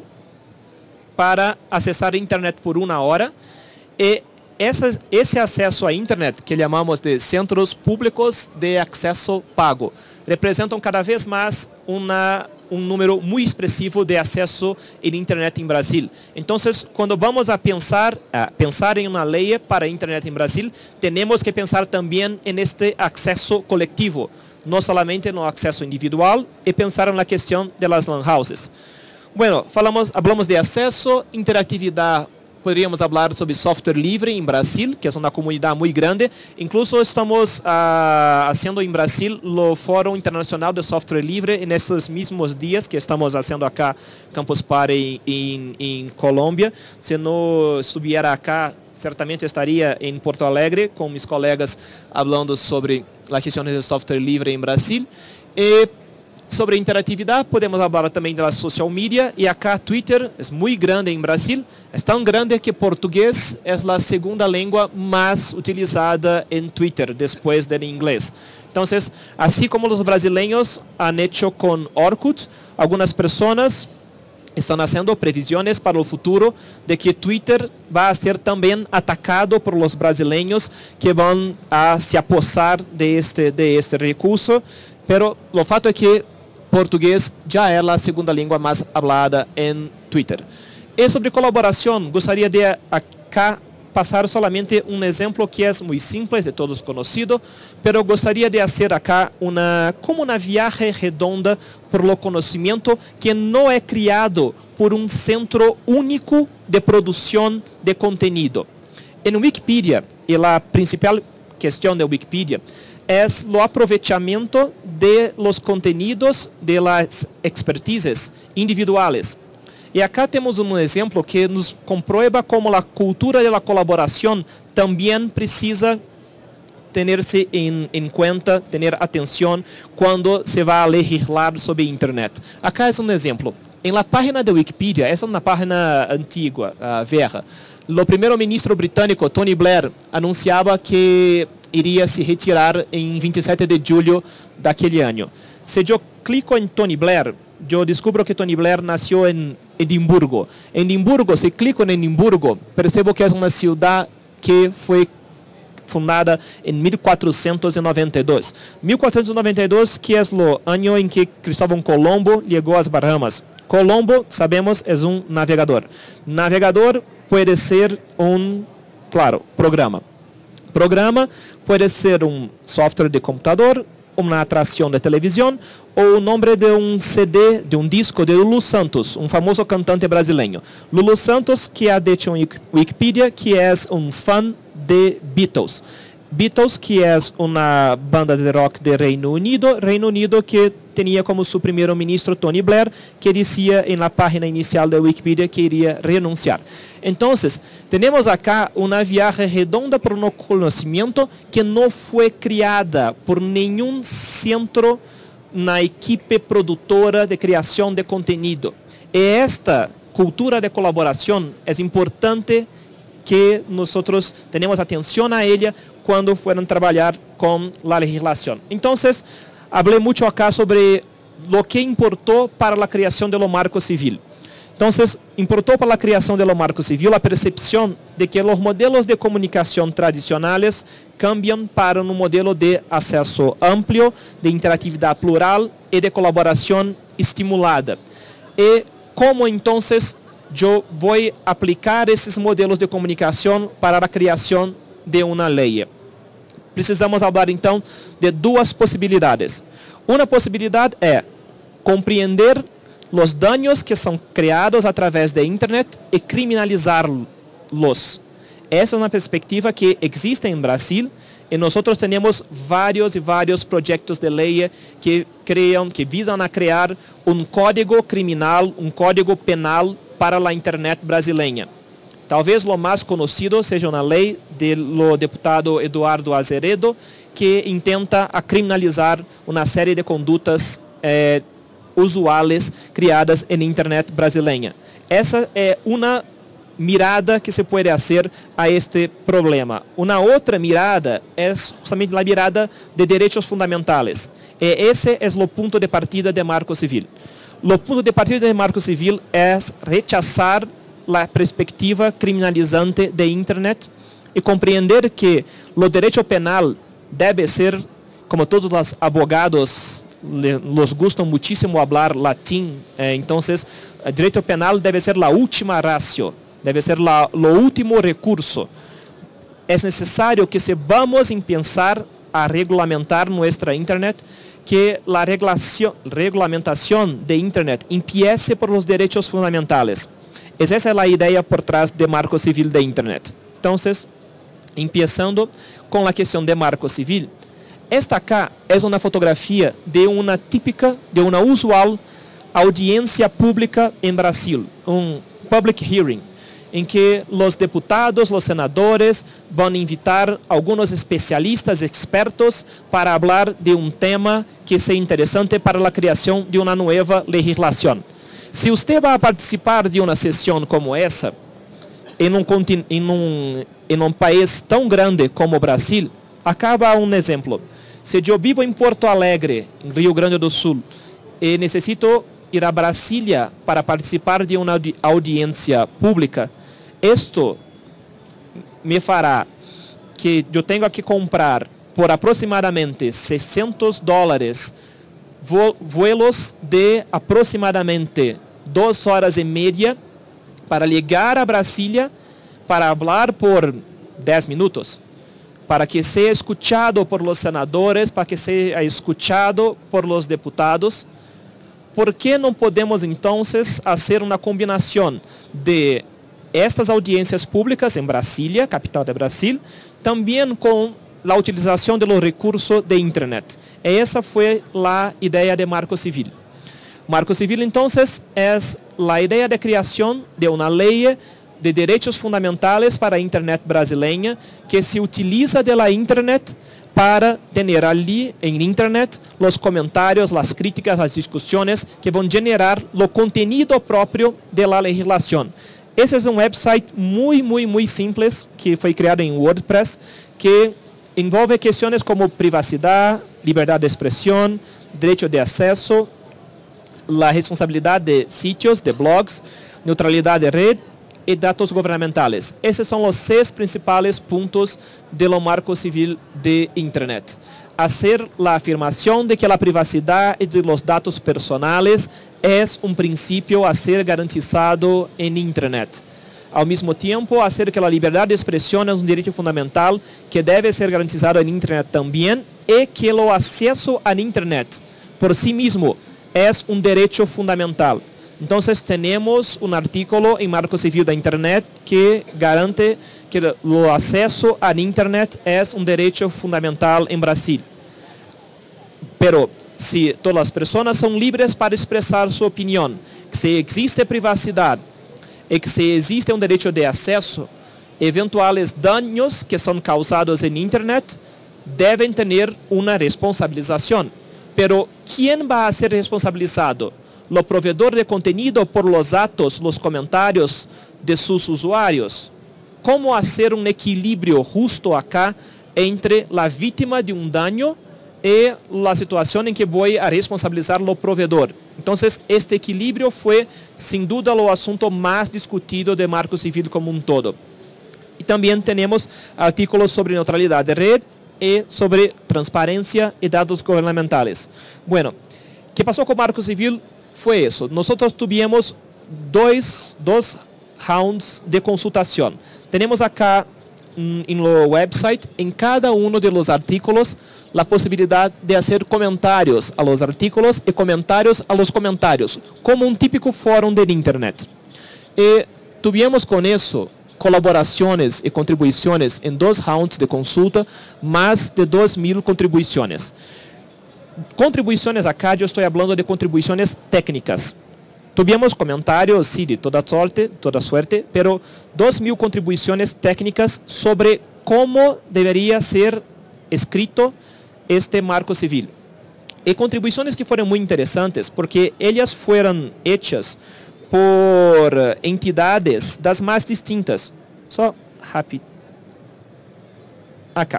para acessar a internet por una hora. Y esse, esse acesso a internet, que chamamos de centros públicos de acesso pago, representam cada vez mais uma um número muito expressivo de acesso à internet em Brasil. Então, quando vamos a pensar, a pensar em uma lei para a internet em Brasil, temos que pensar também neste acesso coletivo, não somente no acesso individual, e pensar na questão das LAN houses. Bueno, falamos, falamos de acesso, interatividade. Poderíamos falar sobre software livre em Brasil, que é uma comunidade muito grande. Incluso estamos uh, fazendo em Brasil o Fórum Internacional de Software Livre nesses mesmos dias que estamos fazendo acá Campus Party em, em Colômbia. Se não estiver acá, certamente estaria em Porto Alegre com meus colegas falando sobre as questões de software livre em Brasil. E sobre interatividade, podemos falar também da social media, e acá Twitter é muito grande em Brasil, é tão grande que português é a segunda língua mais utilizada em Twitter, depois do inglês. Então, assim como os brasileiros han hecho com Orkut, algumas pessoas estão fazendo previsões para o futuro de que Twitter vai ser também atacado por os brasileiros que vão a se apossar de este, de este recurso, pero o fato é que português já é a segunda língua mais falada em Twitter. E sobre colaboração, gostaria de acá passar solamente um exemplo que é muito simples, de todos conhecido, pero gostaria de fazer acá uma, como uma viagem redonda por lo conhecimento que não é criado por um centro único de produção de conteúdo. Em Wikipedia, e a principal questão da Wikipedia é o aproveitamento de los contenidos de las expertises individuales. E acá temos um exemplo que nos comprueba como a cultura da colaboração também precisa ter-se em, em conta, ter atenção quando se vai a legislar sobre internet. Acá é um exemplo. Em la página de Wikipedia, essa é uma página antiga, uh, velha, o primeiro-ministro britânico, Tony Blair, anunciava que iria se retirar em vinte e sete de julho daquele ano. Se eu clico em Tony Blair, eu descubro que Tony Blair nasceu em Edimburgo. Em Edimburgo, se clico em Edimburgo, percebo que é uma cidade que foi fundada em mil quatrocentos e noventa e dois. mil quatrocentos e noventa e dois, que é o ano em que Cristóvão Colombo chegou às Bahamas. Colombo, sabemos, é um navegador. Navegador pode ser um, claro, programa. Programa pode ser um software de computador, uma atração de televisão ou o nome de um C D, de um disco de Lulu Santos, um famoso cantante brasileiro. Lulu Santos, que ha dicho em Wikipedia que é um fã de Beatles. Beatles, que é uma banda de rock de Reino Unido, Reino Unido que tinha como seu primeiro-ministro Tony Blair, que dizia em la página inicial da Wikipedia que iria renunciar. Então, temos acá uma viagem redonda por um conhecimento que não foi criada por nenhum centro na equipe produtora de criação de conteúdo. E esta cultura de colaboração é importante que nós tenhamos atenção a ela quando forem trabalhar com a legislação. Então, falei muito acá sobre o que importou para a criação do marco civil. Então, importou para a criação do marco civil a percepção de que os modelos de comunicação tradicionais cambiam para um modelo de acesso amplo, de interatividade plural e de colaboração estimulada. E como, então, eu vou aplicar esses modelos de comunicação para a criação de uma lei? Precisamos falar, então, de duas possibilidades. Uma possibilidade é compreender os danos que são criados através da internet e criminalizá-los. Essa é uma perspectiva que existe em Brasil e nós temos vários e vários projetos de lei que criam, que visam a criar um código criminal, um código penal para a internet brasileira. Talvez o mais conhecido seja uma lei do deputado Eduardo Azeredo, que intenta a criminalizar uma série de condutas eh, usuais criadas na internet brasileira. Essa é uma mirada que se pode fazer a este problema. Uma outra mirada é justamente a mirada de direitos fundamentais. E esse é o ponto de partida do Marco Civil. O ponto de partida do Marco Civil é rechazar a perspectiva criminalizante da internet e compreender que o direito penal deve ser, como todos os advogados los gustam muchísimo falar latim, eh, então o direito penal deve ser a última ratio, deve ser o último recurso. É necessário que se vamos em pensar a regulamentar nossa internet, que a regulamentação de internet empiece por os direitos fundamentais. Essa é a ideia por trás do Marco Civil da internet. Então, começando com a questão de Marco Civil, esta cá é uma fotografia de uma típica, de uma usual audiência pública em Brasil, um public hearing, em que os deputados, os senadores vão invitar alguns especialistas, expertos, para falar de um tema que seja interessante para a criação de uma nova legislação. Se você vai participar de uma sessão como essa, em um, em um, em um país tão grande como o Brasil, acaba um exemplo. Se eu vivo em Porto Alegre, em Rio Grande do Sul, e necessito ir a Brasília para participar de uma audi audiência pública, isto me fará que eu tenho que comprar por aproximadamente seiscentos dólares vuelos de aproximadamente duas horas e meia para chegar a Brasília para falar por dez minutos, para que seja escuchado por los senadores, para que seja escuchado por los deputados. ¿Por que não podemos então fazer uma combinação de estas audiências públicas em Brasília, capital de Brasil, também com a utilização dos recursos de internet? E essa foi a ideia de Marco Civil. Marco Civil, então, é la idea de creación de una ley de derechos fundamentales para a Internet brasileña, que se utiliza de la Internet para tener ali en Internet los comentarios, las críticas, las discusiones que van a generar lo contenido propio de la legislación. Ese es un website muy, muy, muy simples que fue creado en WordPress, que envolve cuestiones como privacidad, libertad de expresión, derecho de acceso, la responsabilidad de sitios, de blogs, neutralidad de red y datos gubernamentales. Esos son los seis principales puntos de lo marco civil de Internet. Hacer la afirmación de que la privacidad y de los datos personales es un principio a ser garantizado en Internet. Al mismo tiempo, hacer que la libertad de expresión es un derecho fundamental que debe ser garantizado en Internet también, y que el acceso a Internet por sí mismo es un derecho fundamental. Entonces tenemos un artículo en Marco Civil de Internet que garante que el acceso a Internet es un derecho fundamental en Brasil. Pero si todas las personas son libres para expresar su opinión, que si existe privacidad y que si existe un derecho de acceso, eventuales daños que son causados en Internet deben tener una responsabilización. Pero ¿quién va a ser responsabilizado? ¿Lo proveedor de contenido por los datos, los comentarios de sus usuarios? ¿Cómo hacer un equilibrio justo acá entre la víctima de un daño y la situación en que voy a responsabilizar lo proveedor? Entonces, este equilibrio fue sin duda el asunto más discutido de Marco Civil como un todo. Y también tenemos artículos sobre neutralidad de red y sobre transparencia y datos gubernamentales. Bueno, ¿qué pasó con Marco Civil? Fue eso. Nosotros tuvimos dos, dos rounds de consultación. Tenemos acá en el website, en cada uno de los artículos, la posibilidad de hacer comentarios a los artículos y comentarios a los comentarios, como un típico fórum de Internet. Y tuvimos con eso colaboraciones y contribuciones en dos rounds de consulta, más de dos mil contribuciones. Contribuciones acá, yo estoy hablando de contribuciones técnicas. Tuvimos comentarios, sí, de toda suerte, toda suerte, pero dos mil contribuciones técnicas sobre cómo debería ser escrito este marco civil. Y contribuciones que fueron muy interesantes, porque ellas fueron hechas por entidades das más distintas. Só rápido. Acá.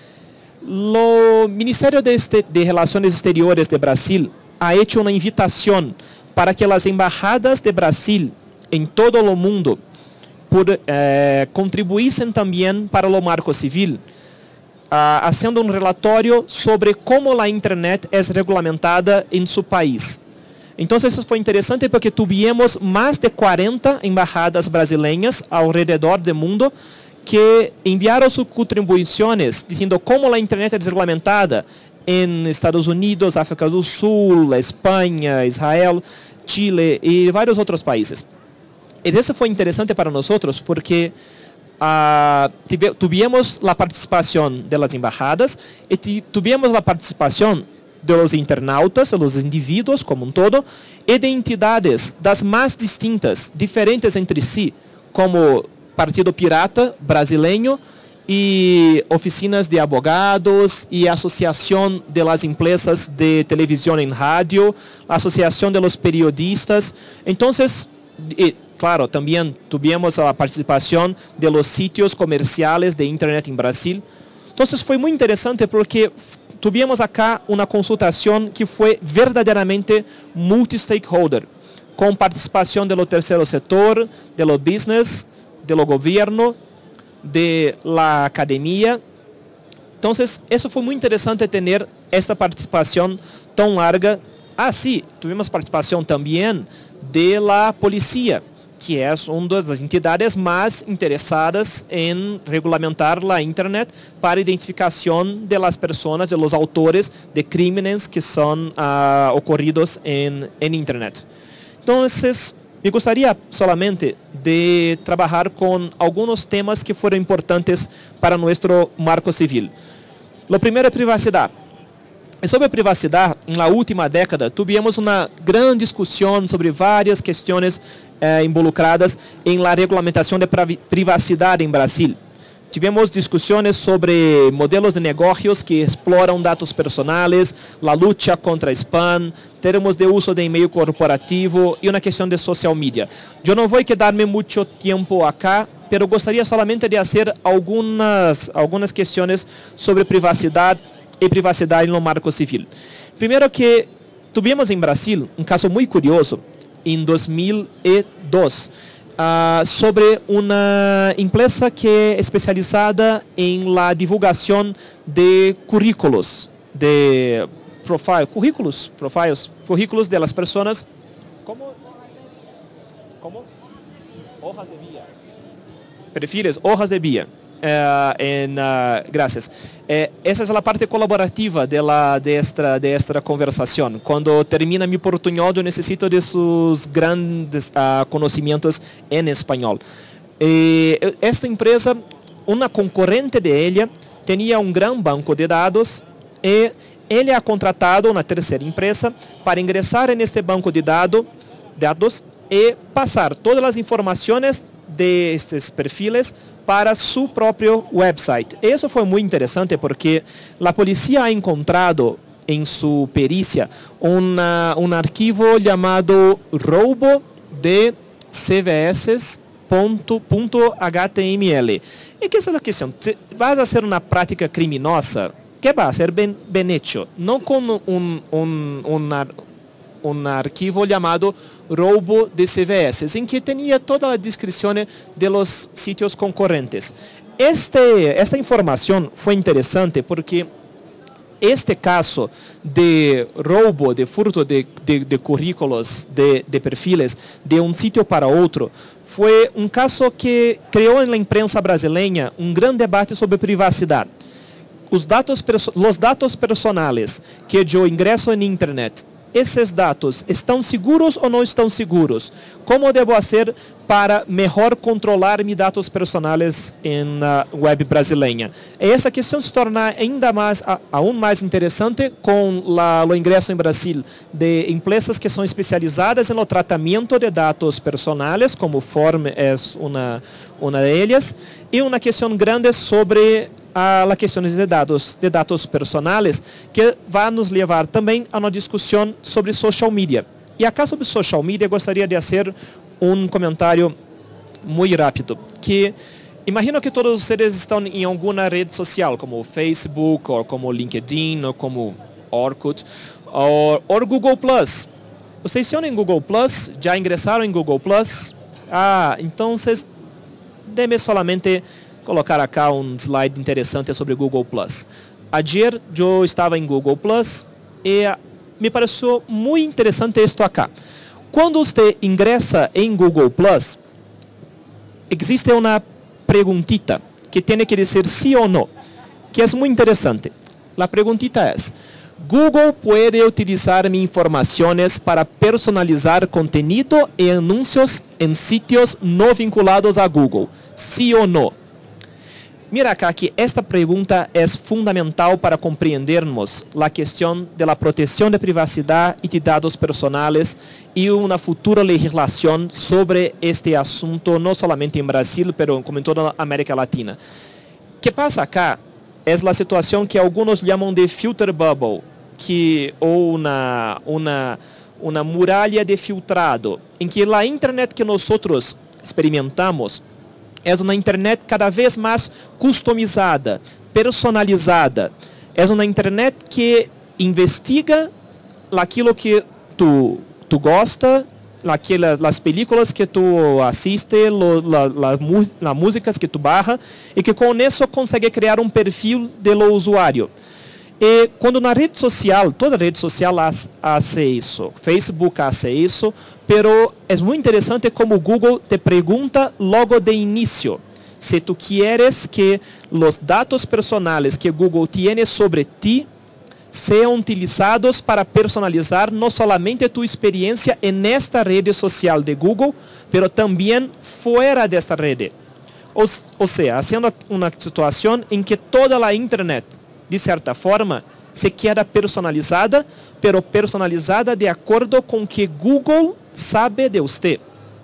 O Ministério de, este, de Relações Exteriores de Brasil ha hecho uma invitação para que as embajadas de Brasil em todo o mundo por, eh, contribuíssem também para o marco civil, uh, haciendo um relatório sobre como a internet é regulamentada em seu país. Então, isso foi interessante porque tivemos mais de quarenta embajadas brasileiras ao redor do mundo que enviaram suas contribuições dizendo como a internet é desregulamentada em Estados Unidos, África do Sul, Espanha, Israel, Chile e vários outros países. E isso foi interessante para nós porque uh, tivemos a participação das embajadas e tivemos a participação de los internautas, de los indivíduos como um todo, e de entidades das mais distintas, diferentes entre si, como Partido Pirata brasileño e oficinas de abogados e Associação de las Empresas de Televisão em Rádio, Associação de los Periodistas. Então, e, claro, também tivemos a participação de los sitios comerciales de Internet em Brasil. Então, foi muito interessante porque tivemos acá uma consultação que foi verdadeiramente multi-stakeholder, com participação do terceiro setor, do business, do governo, de la academia. Então, isso foi muito interessante ter esta participação tão larga. Ah, sim, tivemos participação também de la polícia, que é uma das entidades mais interessadas em regulamentar a internet para identificação de las pessoas, de los autores de crímenes que são uh, ocorridos em, em internet. Então, me gostaria solamente de trabalhar com alguns temas que foram importantes para nosso marco civil. O primeiro é privacidade. Sobre privacidad, en la última década tuvimos una gran discusión sobre varias cuestiones eh, involucradas en la regulamentación de privacidad en Brasil. Tivemos discussões sobre modelos de negócios que exploram dados personais, a luta contra spam, termos de uso de e-mail corporativo e uma questão de social media. Eu não vou quedar-me muito tempo acá, pero gostaria solamente de fazer algumas, algumas questões sobre privacidade e privacidade no marco civil. Primeiro que tivemos em Brasil um caso muito curioso em dois mil e dois. Uh, sobre uma empresa que é especializada em la divulgação de currículos, de profile, currículos, profiles, currículos de las personas. Como? Como? Hojas de vida. Perfiles, hojas de vida. Uh, en, uh, gracias. Eh, essa é a parte colaborativa de, la, de, esta, de esta conversação. Quando termina meu portunhol, eu necessito de seus grandes uh, conhecimentos em espanhol. E esta empresa, uma concorrente de ela, tinha um grande banco de dados e ele ha contratado uma terceira empresa para ingressar neste banco de dado, dados e passar todas as informações de estes perfiles para su próprio website. Isso foi muito interessante porque a polícia ha encontrado em sua perícia uma, um arquivo chamado roubo de C V S ponto H T M L. E que essa é a questão? Se vas a ser uma prática criminosa, que vai ser bem, bem hecho, não com um, um, um, um arquivo chamado roubo de C V S, em que tinha toda a descrição de los sitios concorrentes. Este, esta informação foi interessante porque este caso de roubo, de furto de, de, de currículos, de, de perfiles, de um sítio para outro, foi um caso que criou na imprensa brasileira um grande debate sobre privacidade. Os dados, os dados personais que eu ingresso na internet, esses dados estão seguros ou não estão seguros? Como devo fazer para melhor controlar meus dados personais na web brasileira? E essa questão se torna ainda mais, aún mais interessante com la, o ingresso em Brasil de empresas que são especializadas no tratamento de dados personais, como Form é uma, uma delas, e uma questão grande sobre a las questões de dados, de dados personais, que vai nos levar também a uma discussão sobre social media. E acá sobre social media, gostaria de fazer um comentário muito rápido, que imagino que todos vocês estão em alguma rede social, como Facebook, ou como LinkedIn, ou como Orkut, ou, ou Google Plus. Vocês estão em Google Plus? Já ingressaram em Google Plus? Ah, então vocês devem solamente colocar acá um slide interessante sobre Google Plus. Ayer eu estava em Google Plus e me pareceu muito interessante isto acá. Quando você ingressa em Google Plus, existe uma perguntita que tem que dizer sim ou não, que é muito interessante. A perguntita é: Google pode utilizar minhas informações para personalizar conteúdo e anúncios em sítios não vinculados a Google? Sim ou não? Mira acá que esta pergunta é fundamental para compreendermos a questão da proteção de privacidade e de dados personais e uma futura legislação sobre este assunto, não somente em Brasil, mas como em toda a América Latina. O que passa acá é a situação que alguns chamam de filter bubble, que, ou uma, uma, uma muralha de filtrado, em que a internet que nós experimentamos é uma internet cada vez mais customizada, personalizada. É uma internet que investiga aquilo que tu, tu gosta, aquelas, as películas que tu assiste, as músicas que tu barra, e que com isso consegue criar um perfil do usuário. E quando na rede social, toda rede social faz isso, Facebook faz isso, pero é muito interessante como o Google te pergunta logo de início se tu queres que os dados personais que Google tem sobre ti sejam utilizados para personalizar não somente tu experiência nesta rede social de Google, pero também fora desta rede. Ou, ou seja, sendo uma situação em que toda a internet, de certa forma, se queda personalizada, pero personalizada de acuerdo con que Google sabe de usted,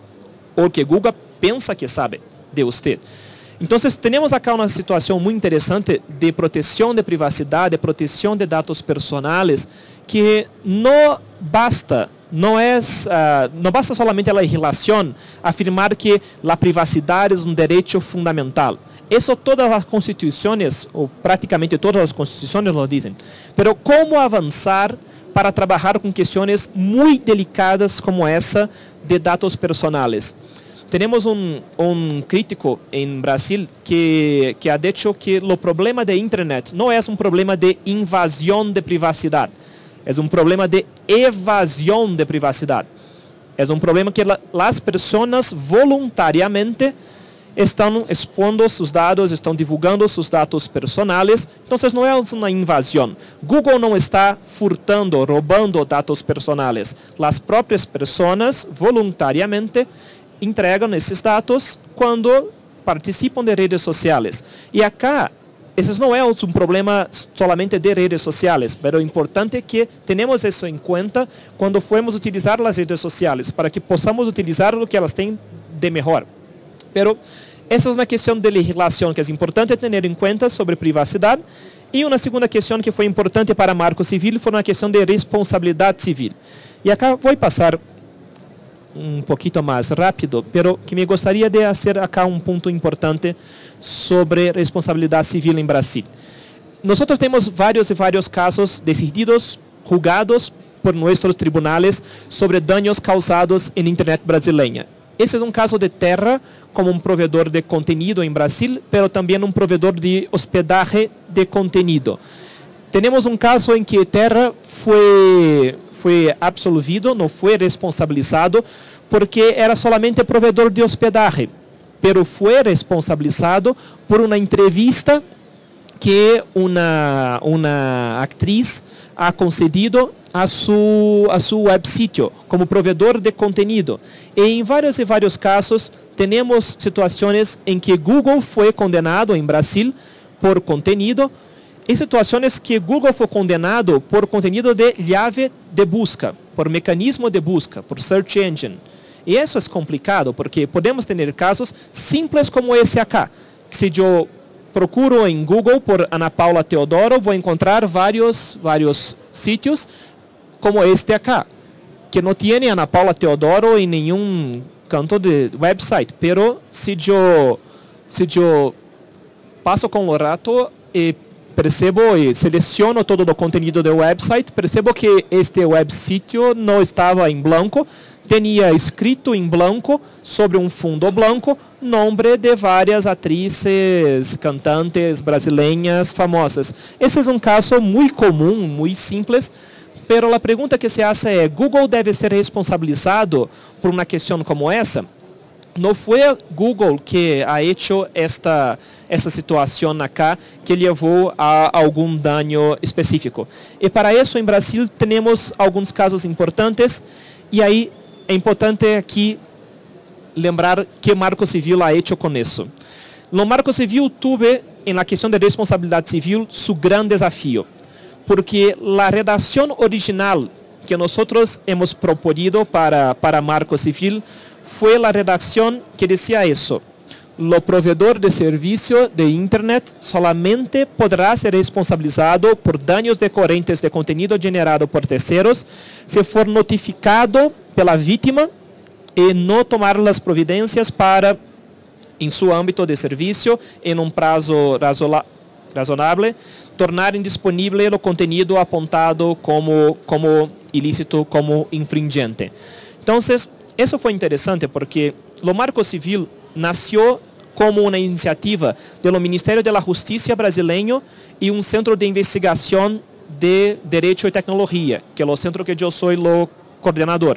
o que Google pensa que sabe de usted. Entonces, tenemos acá una situación muy interesante de protección de privacidad, de protección de datos personales, que no basta, no, es, uh, no basta solamente la legislación afirmar que la privacidad es un derecho fundamental. Eso todas las constituciones, o prácticamente todas las constituciones lo dicen. Pero ¿cómo avanzar para trabajar con cuestiones muy delicadas como esa de datos personales? Tenemos un, un crítico en Brasil que, que ha dicho que el problema de Internet no es un problema de invasión de privacidad, es un problema de evasión de privacidad. Es un problema que la, las personas voluntariamente estão expondo sus dados, estão divulgando sus dados personales, entonces no es una invasión. Google no está furtando, robando datos personales. Las propias personas voluntariamente entregam esses dados quando participam de redes sociais. E acá, esse não é um problema solamente de redes sociais, mas o importante é que tenhamos isso em conta quando formos utilizar as redes sociais, para que possamos utilizar o que elas têm de melhor. Pero essa é uma questão de legislação que é importante ter em conta sobre privacidade. E uma segunda questão que foi importante para Marco Civil foi uma questão de responsabilidade civil. E acá vou passar um pouquinho mais rápido, pero que me gostaria de fazer acá um ponto importante sobre responsabilidade civil em Brasil. Nós temos vários e vários casos decididos, julgados por nossos tribunais sobre danos causados em internet brasileira. Esse é um caso de Terra como um provedor de conteúdo em Brasil, pero também um provedor de hospedagem de conteúdo. Temos um caso em que Terra foi foi absolvido, não foi responsabilizado, porque era solamente provedor de hospedagem, pero foi responsabilizado por uma entrevista que uma, uma atriz ha concedido a su, a su web sitio como provedor de conteúdo. E em vários e vários casos, temos situações em que Google foi condenado em Brasil por conteúdo, em situações que Google foi condenado por conteúdo de chave de busca, por mecanismo de busca, por search engine. E isso é complicado, porque podemos ter casos simples como esse acá. Se eu procuro em Google por Ana Paula Teodoro, vou encontrar vários, vários sítios como este acá, que não tem Ana Paula Teodoro em nenhum canto de website. Pero se eu, se eu passo com o rato e percebo e seleciono todo o conteúdo do website, percebo que este web sítio não estava em branco, tinha escrito em branco, sobre um fundo branco, nome de várias atrizes, cantantes brasileiras famosas. Esse é um caso muito comum, muito simples, pero a pergunta que se hace é: Google deve ser responsabilizado por uma questão como essa? Não foi Google que ha hecho esta, esta situação acá que levou a algum dano específico. E para isso, em Brasil, temos alguns casos importantes, e aí é importante aqui lembrar que Marco Civil ha hecho com isso. No Marco Civil, tuve, em la questão de responsabilidade civil, seu grande desafio, porque a redação original que nós hemos propuesto para, para Marco Civil foi a redação que dizia isso: o provedor de serviço de Internet solamente poderá ser responsabilizado por danos decorrentes de conteúdo generado por terceiros se for notificado pela vítima e não tomar as providências para, em seu âmbito de serviço, em um prazo razonável, tornar indisponível o conteúdo apontado como, como ilícito, como infringente. Então, isso foi interessante porque o Marco Civil nasceu como uma iniciativa do Ministério da Justiça brasileiro e um centro de investigação de Direito e Tecnologia, que é o centro que eu sou o coordenador.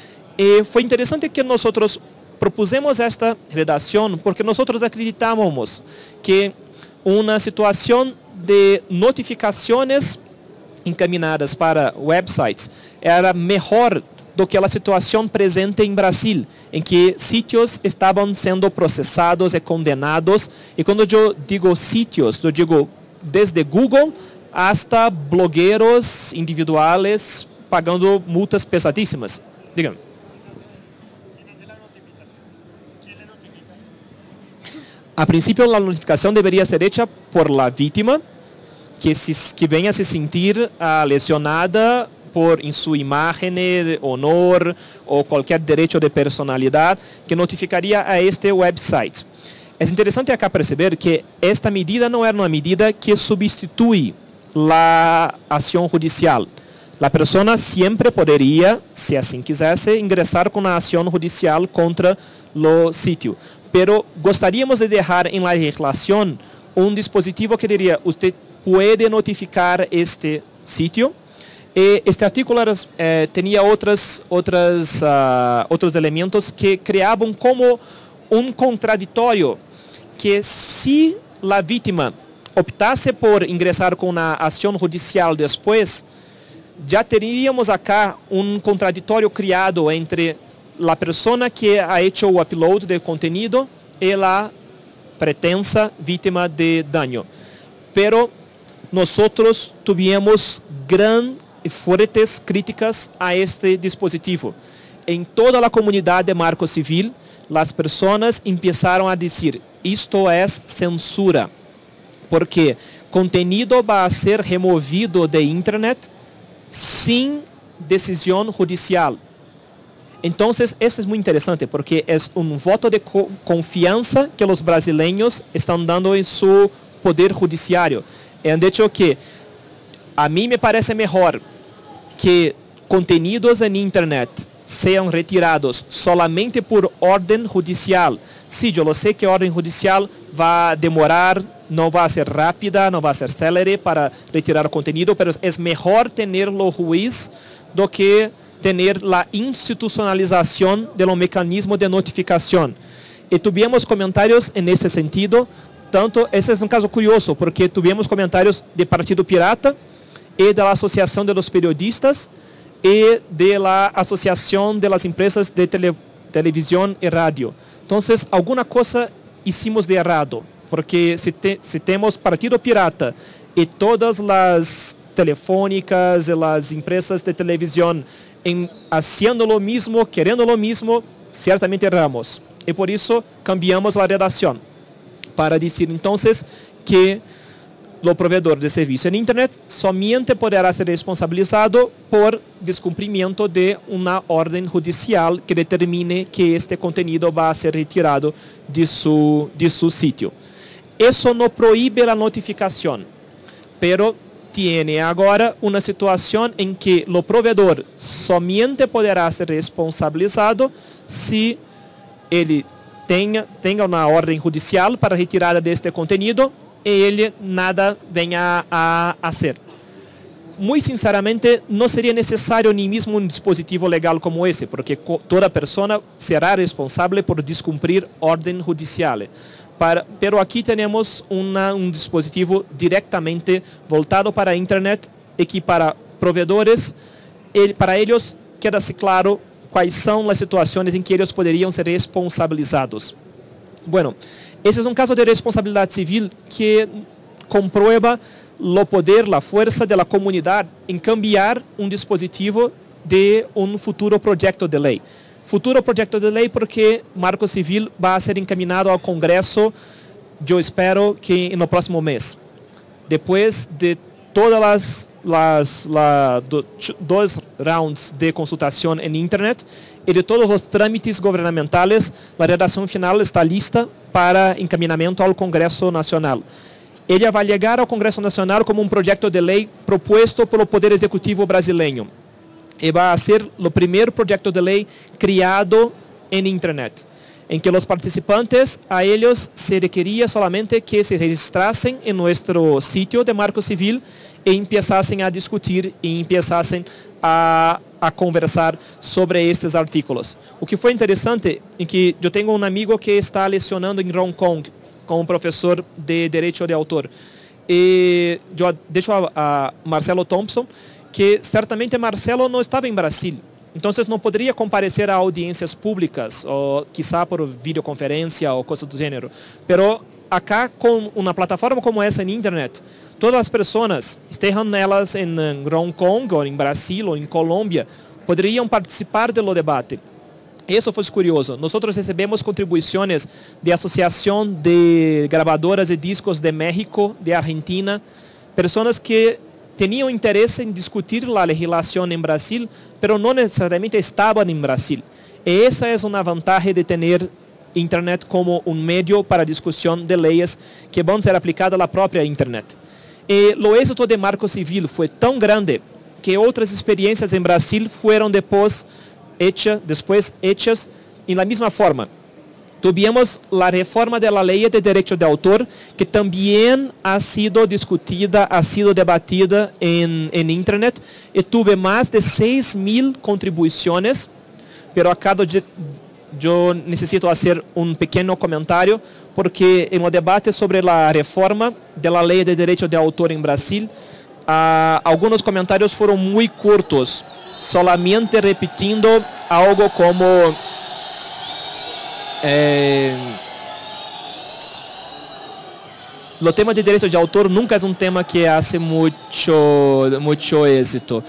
E foi interessante que nós propusemos esta redação porque nós acreditávamos que uma situação de notificações encaminadas para websites era melhor do que a situação presente em Brasil, em que sítios estavam sendo processados e condenados. E quando eu digo sítios, eu digo desde Google hasta blogueiros individuales pagando multas pesadíssimas. Dígame. A princípio, a notificação deveria ser hecha por la vítima, que, se, que venha se sentir uh, lesionada por em sua imagem, honor ou qualquer direito de personalidade, que notificaria a este website. É interessante acá perceber que esta medida não é uma medida que substitui a ação judicial. A pessoa sempre poderia, se assim quisesse, ingressar com a ação judicial contra o sítio. Pero gostaríamos de deixar em la legislação um dispositivo que diria, você pode notificar este sítio. E este artículo eh, tinha outras, outras, uh, outros elementos que criavam como um contraditório, que se a vítima optasse por ingressar com a ação judicial depois, já teríamos acá um contraditório criado entre a pessoa que ha hecho o upload de conteúdo e a pretensa vítima de dano. Pero nosotros tuvimos gran e fortes críticas a este dispositivo. Em toda a comunidade de marco civil, as pessoas começaram a dizer, isto é censura, porque conteúdo vai ser removido de internet sem decisão judicial. Então, isso é muito interessante, porque é um voto de confiança que os brasileiros estão dando em seu poder judiciário. É de hecho que a mim me parece melhor que conteúdos em internet sejam retirados solamente por ordem judicial. Sim, eu sei que a ordem judicial vai demorar, não vai ser rápida, não vai ser célere para retirar o conteúdo, mas é melhor ter o juiz do que ter a institucionalização do mecanismo de notificação. E tivemos comentários nesse sentido, tanto, esse é um caso curioso, porque tivemos comentários de Partido Pirata e da Associação de los Periodistas e da Associação de las Empresas de tele, Televisão e Rádio. Então, alguma coisa hicimos de errado, porque se, te, se temos Partido Pirata e todas as telefônicas e as empresas de televisão em haciendo lo mismo, querendo lo mismo, certamente erramos. E por isso cambiamos a redação para dizer então que o provedor de serviço em internet somente poderá ser responsabilizado por descumprimento de uma ordem judicial que determine que este conteúdo vai ser retirado de su, de su sítio. Isso não proíbe a notificação, pero tiene agora uma situação em que o provedor somente poderá ser responsabilizado se ele tenha, tenha uma ordem judicial para retirada deste conteúdo e ele nada venha a fazer. Muito sinceramente, não seria necessário nem mesmo um dispositivo legal como esse, porque toda pessoa será responsável por descumprir ordem judicial. Para, pero aqui temos uma, um dispositivo diretamente voltado para a internet e que para provedores, ele, para eles queda-se claro quais são as situações em que eles poderiam ser responsabilizados. Bueno, esse é um caso de responsabilidade civil que comprueba o poder, a força da comunidade em cambiar um dispositivo de um futuro projeto de lei. Futuro projeto de lei porque Marco Civil vai ser encaminhado ao Congresso, eu espero que no próximo mês. Depois de todas as, las, la, do, dois rounds de consultação em internet e de todos os trâmites governamentais, a redação final está lista para encaminhamento ao Congresso Nacional. Ele vai chegar ao Congresso Nacional como um projeto de lei proposto pelo Poder Executivo brasileiro. E vai ser o primeiro projeto de lei criado em internet, em que os participantes, a eles se requeria solamente que se registrassem em nosso sítio de Marco Civil e empezassem a discutir e empezassem a, a conversar sobre estes artículos. O que foi interessante é que eu tenho um amigo que está lecionando em Hong Kong como professor de Direito de Autor. E eu deixo a, a Marcelo Thompson, que certamente Marcelo não estava em Brasil, então não poderia comparecer a audiências públicas, ou quizá por videoconferência ou coisa do gênero. Pero acá com uma plataforma como essa na internet, todas as pessoas, estejam elas em Hong Kong, ou em Brasil, ou em Colômbia, poderiam participar do debate. Isso foi curioso. Nós recebemos contribuições de Associação de Gravadoras de Discos de México, de Argentina, pessoas que tinham interesse em discutir a legislação em Brasil, mas não necessariamente estavam em Brasil. E essa é uma vantagem de ter internet como um meio para discussão de leis que vão ser aplicadas na própria internet. E o êxito de marco civil foi tão grande que outras experiências em Brasil foram depois hechas, después hechas em la mesma forma. Tivemos a reforma da lei de direito de autor, que também ha sido discutida, ha sido debatida em, em internet, e tuve mais de seis mil contribuições, pero acá eu necessito fazer um pequeno comentário, porque em um debate sobre a reforma da lei de direito de autor em Brasil, uh, alguns comentários foram muito curtos, solamente repetindo algo como eh, o tema de direito de autor nunca é um tema que hace muito muito êxito,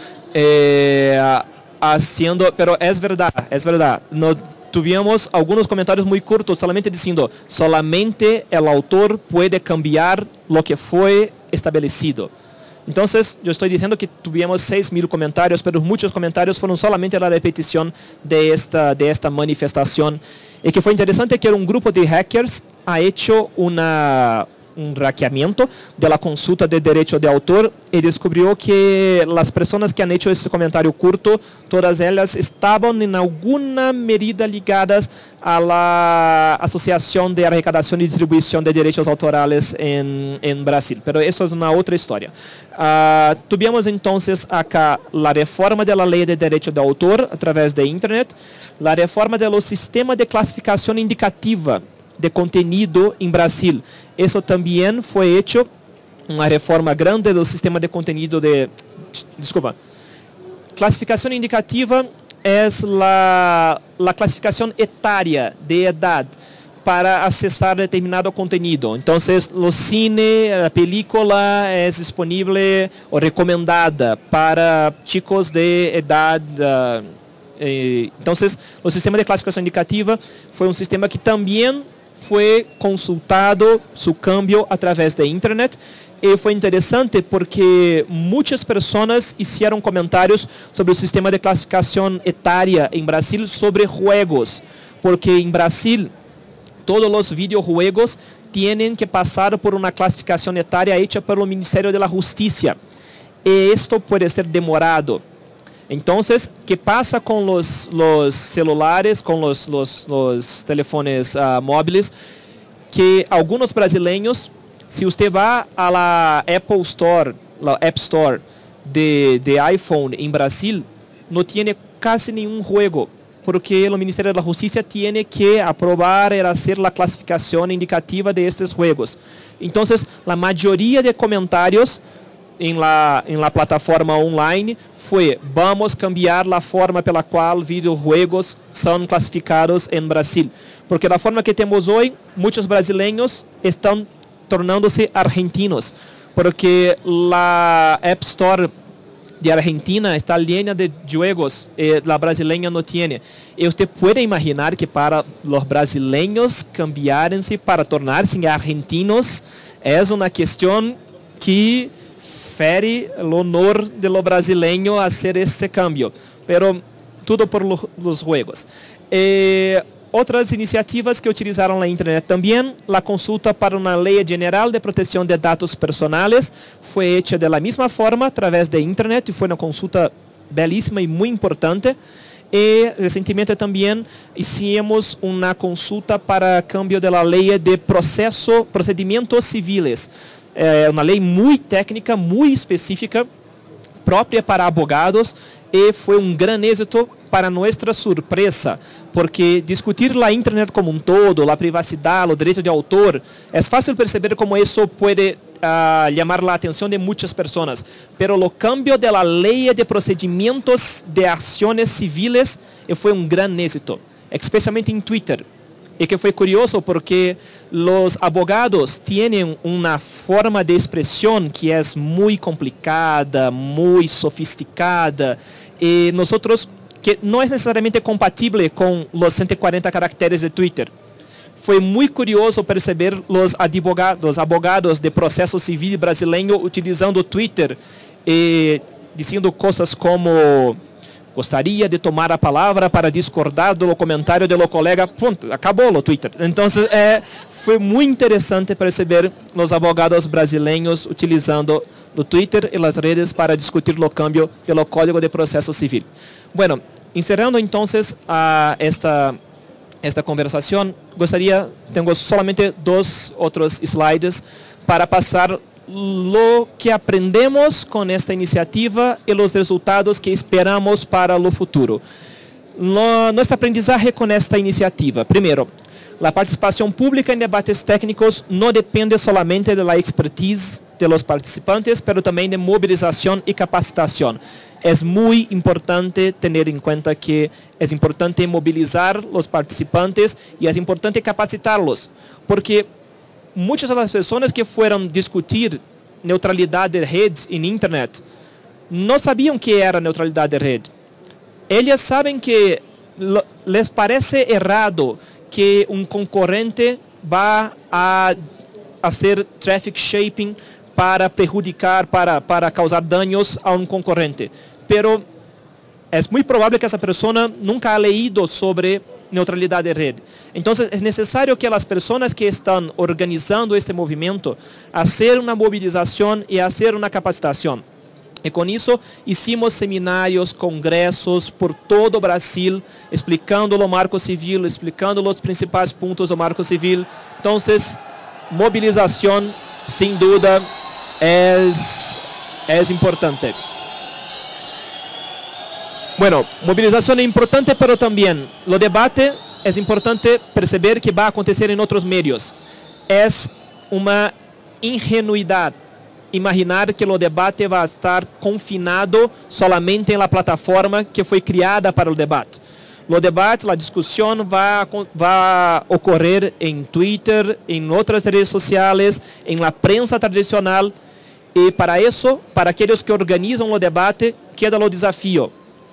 eh, haciendo, pero es verdad, es verdad. No, tuvimos algunos comentarios muy cortos, solamente diciendo, solamente el autor puede cambiar lo que fue establecido. Entonces, yo estoy diciendo que tuvimos seis mil comentarios, pero muchos comentarios fueron solamente la repetición de esta, de esta manifestación. Y que fue interesante que un grupo de hackers ha hecho una, un hackeamiento de la consulta de derecho de autor y descubrió que las personas que han hecho ese comentario corto, todas ellas estaban en alguna medida ligadas a la Asociación de Arrecadación y Distribución de Derechos Autorales en, en Brasil. Pero eso es una otra historia. Uh, tuvimos entonces acá la reforma de la ley de derecho de autor a través de internet, la reforma de los sistemas de clasificación indicativa de contenido em Brasil. Isso também foi hecho, uma reforma grande do sistema de contenido de... Desculpa. Classificação indicativa é a, a classificação etária de idade para acessar determinado contenido. Então, o cine, a película é disponível ou recomendada para chicos de idade... Uh, então, o sistema de classificação indicativa foi um sistema que também foi consultado seu câmbio através da internet e foi interessante porque muitas pessoas fizeram comentários sobre o sistema de classificação etária em Brasil sobre jogos, porque em Brasil todos os videojuegos têm que passar por uma classificação etária feita pelo Ministério da Justiça e isto pode ser demorado. Então, ¿qué pasa con los, los celulares, con los, los, los telefones uh, móviles? Que algunos brasileños, si usted va a la Apple Store, la App Store de, de iPhone en Brasil, no tiene casi ningún juego, porque el Ministerio de la Justicia tiene que aprobar y hacer la clasificación indicativa de estos juegos. Entonces, la mayoría de comentarios em la, em la plataforma online foi: vamos cambiar a forma pela qual videojuegos são classificados em Brasil. Porque da forma que temos hoje, muitos brasileiros estão tornando-se argentinos. Porque a App Store de Argentina está llena de jogos e a brasileira não tem. E você pode imaginar que para os brasileiros cambiarem-se para tornar-se argentinos é uma questão que fere o honor de lo brasileño hacer este cambio, pero tudo por lo, los juegos. Eh, outras iniciativas que utilizaram a internet também, a consulta para uma lei geral de proteção de dados personais foi hecha de la mesma forma através da internet e foi uma consulta belíssima e muito importante. E recentemente também hicimos uma consulta para cambio da lei de processo, procedimentos civis. É uma lei muito técnica, muito específica, própria para advogados, e foi um grande êxito para nossa surpresa, porque discutir a internet como um todo, a privacidade, o direito de autor, é fácil perceber como isso pode uh, chamar a atenção de muitas pessoas, pero o cambio de la lei de procedimentos de ações civis foi um grande êxito, especialmente em Twitter. y que fue curioso porque los abogados tienen una forma de expresión que es muy complicada, muy sofisticada, y nosotros, que no es necesariamente compatible con los ciento cuarenta caracteres de Twitter. Foi muito curioso perceber os advogados, abogados de processo civil brasileiro utilizando o Twitter e dizendo coisas como gostaria de tomar a palavra para discordar do comentário do colega. Pronto, acabou o Twitter. Então, é, foi muito interessante perceber os advogados brasileiros utilizando o Twitter e as redes para discutir o câmbio do Código de Processo Civil. Bueno, encerrando então a esta esta conversação, gostaria, tenho solamente dois outros slides para passar lo que aprendemos com esta iniciativa e os resultados que esperamos para o futuro. No, nosso aprendizagem com esta iniciativa. Primeiro, a participação pública em debates técnicos não depende solamente da expertise de los participantes, pero também de mobilização e capacitação. É muito importante ter em conta que é importante mobilizar os participantes e é importante capacitá-los, porque muitas das pessoas que foram discutir neutralidade de rede em internet não sabiam que era neutralidade de rede. Eles sabem que les parece errado que um concorrente vá a fazer traffic shaping para prejudicar, para, para causar danos a um concorrente. Pero é muito provável que essa pessoa nunca ha leído sobre neutralidade de rede. Então, é necessário que as pessoas que estão organizando este movimento façam uma mobilização e façam uma capacitação. E com isso, hicimos seminários, congressos por todo o Brasil, explicando o marco civil, explicando os principais pontos do marco civil. Então, mobilização, sem dúvida, é, é importante. Bueno, movilização é importante, pero também o debate é importante perceber que vai acontecer em outros meios. É uma ingenuidade imaginar que o debate vai estar confinado solamente na plataforma que foi criada para o debate. O debate, a discussão vai, vai ocorrer em Twitter, em outras redes sociais, em la prensa tradicional. E para isso, para aqueles que organizam o debate, queda o desafio.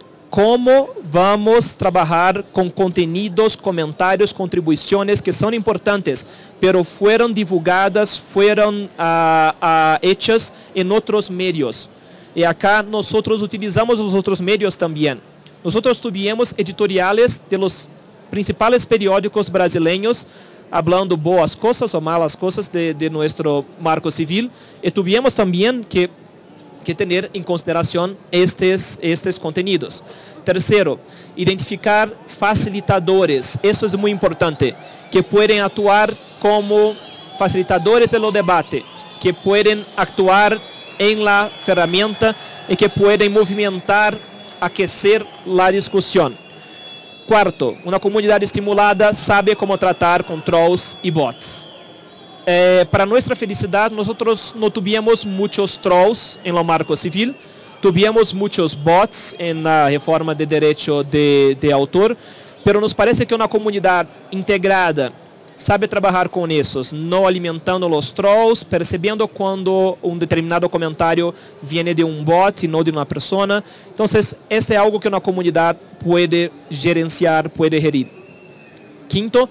Como vamos trabalhar com conteúdos, comentários, contribuições que são importantes, pero foram divulgadas, foram uh, uh, hechas em outros meios. E acá nós utilizamos os outros meios também. Nós tivemos editoriais de los principais periódicos brasileiros, falando boas coisas ou malas coisas de, de nosso marco civil, e tivemos também que que ter em consideração estes, estes conteúdos. Terceiro, identificar facilitadores. Isso é muito importante, que podem atuar como facilitadores do debate, que podem atuar em la ferramenta e que podem movimentar, aquecer a discussão. Quarto, uma comunidade estimulada sabe como tratar com trolls e bots. Eh, para nossa felicidade, nós não tivemos muitos trolls em lo marco civil, tivemos muitos bots na reforma de direito de, de autor, pero nos parece que uma comunidade integrada sabe trabalhar com esses, não alimentando os trolls, percebendo quando um determinado comentário vem de um bot e não de uma pessoa. Então, este é algo que uma comunidade pode gerenciar, pode gerir. Quinto,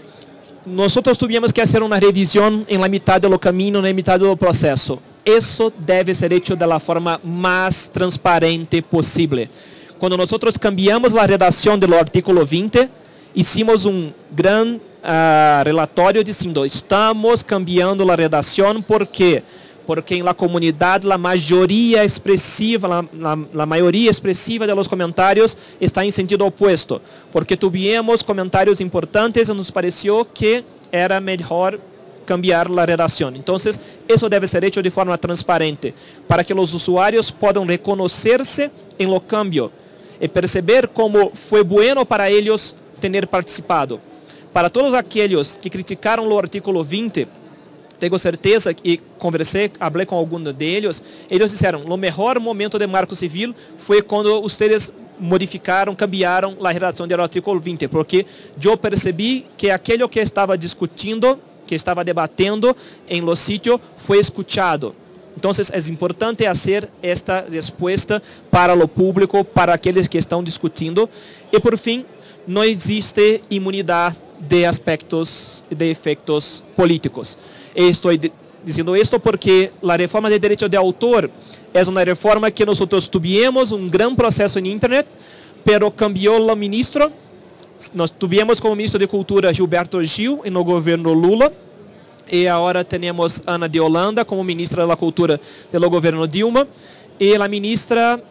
nós tivemos que fazer uma revisão em la metade do caminho, na metade do processo. Isso deve ser feito da forma mais transparente possível. Quando nós cambiamos a redação do artículo vinte, hicimos um grande uh, relatório dizendo: estamos cambiando a redação, ¿por quê? Porque na comunidade a maioria expressiva, a maioria expressiva dos comentários está em sentido oposto, porque tivemos comentários importantes e nos pareceu que era melhor cambiar a redação. Então, isso deve ser feito de forma transparente, para que os usuários possam reconhecer-se em lo cambio e perceber como foi bueno para eles ter participado. Para todos aqueles que criticaram o artículo vinte, tenho certeza, e conversei, falei com alguns deles, eles disseram: o melhor momento de marco civil foi quando vocês modificaram, cambiaram a redação do artigo vinte, porque eu percebi que aquilo que estava discutindo, que estava debatendo em lo sítio, foi escutado. Então, é importante fazer esta resposta para o público, para aqueles que estão discutindo. E, por fim, não existe imunidade de aspectos, de efeitos políticos. E estou dizendo isto porque a reforma de direito de autor é uma reforma que nós tivemos um grande processo em internet, pero cambiou o ministro. Nós tivemos como ministro de Cultura Gilberto Gil no governo Lula, e agora temos Ana de Holanda como ministra da Cultura do governo Dilma, e a ministra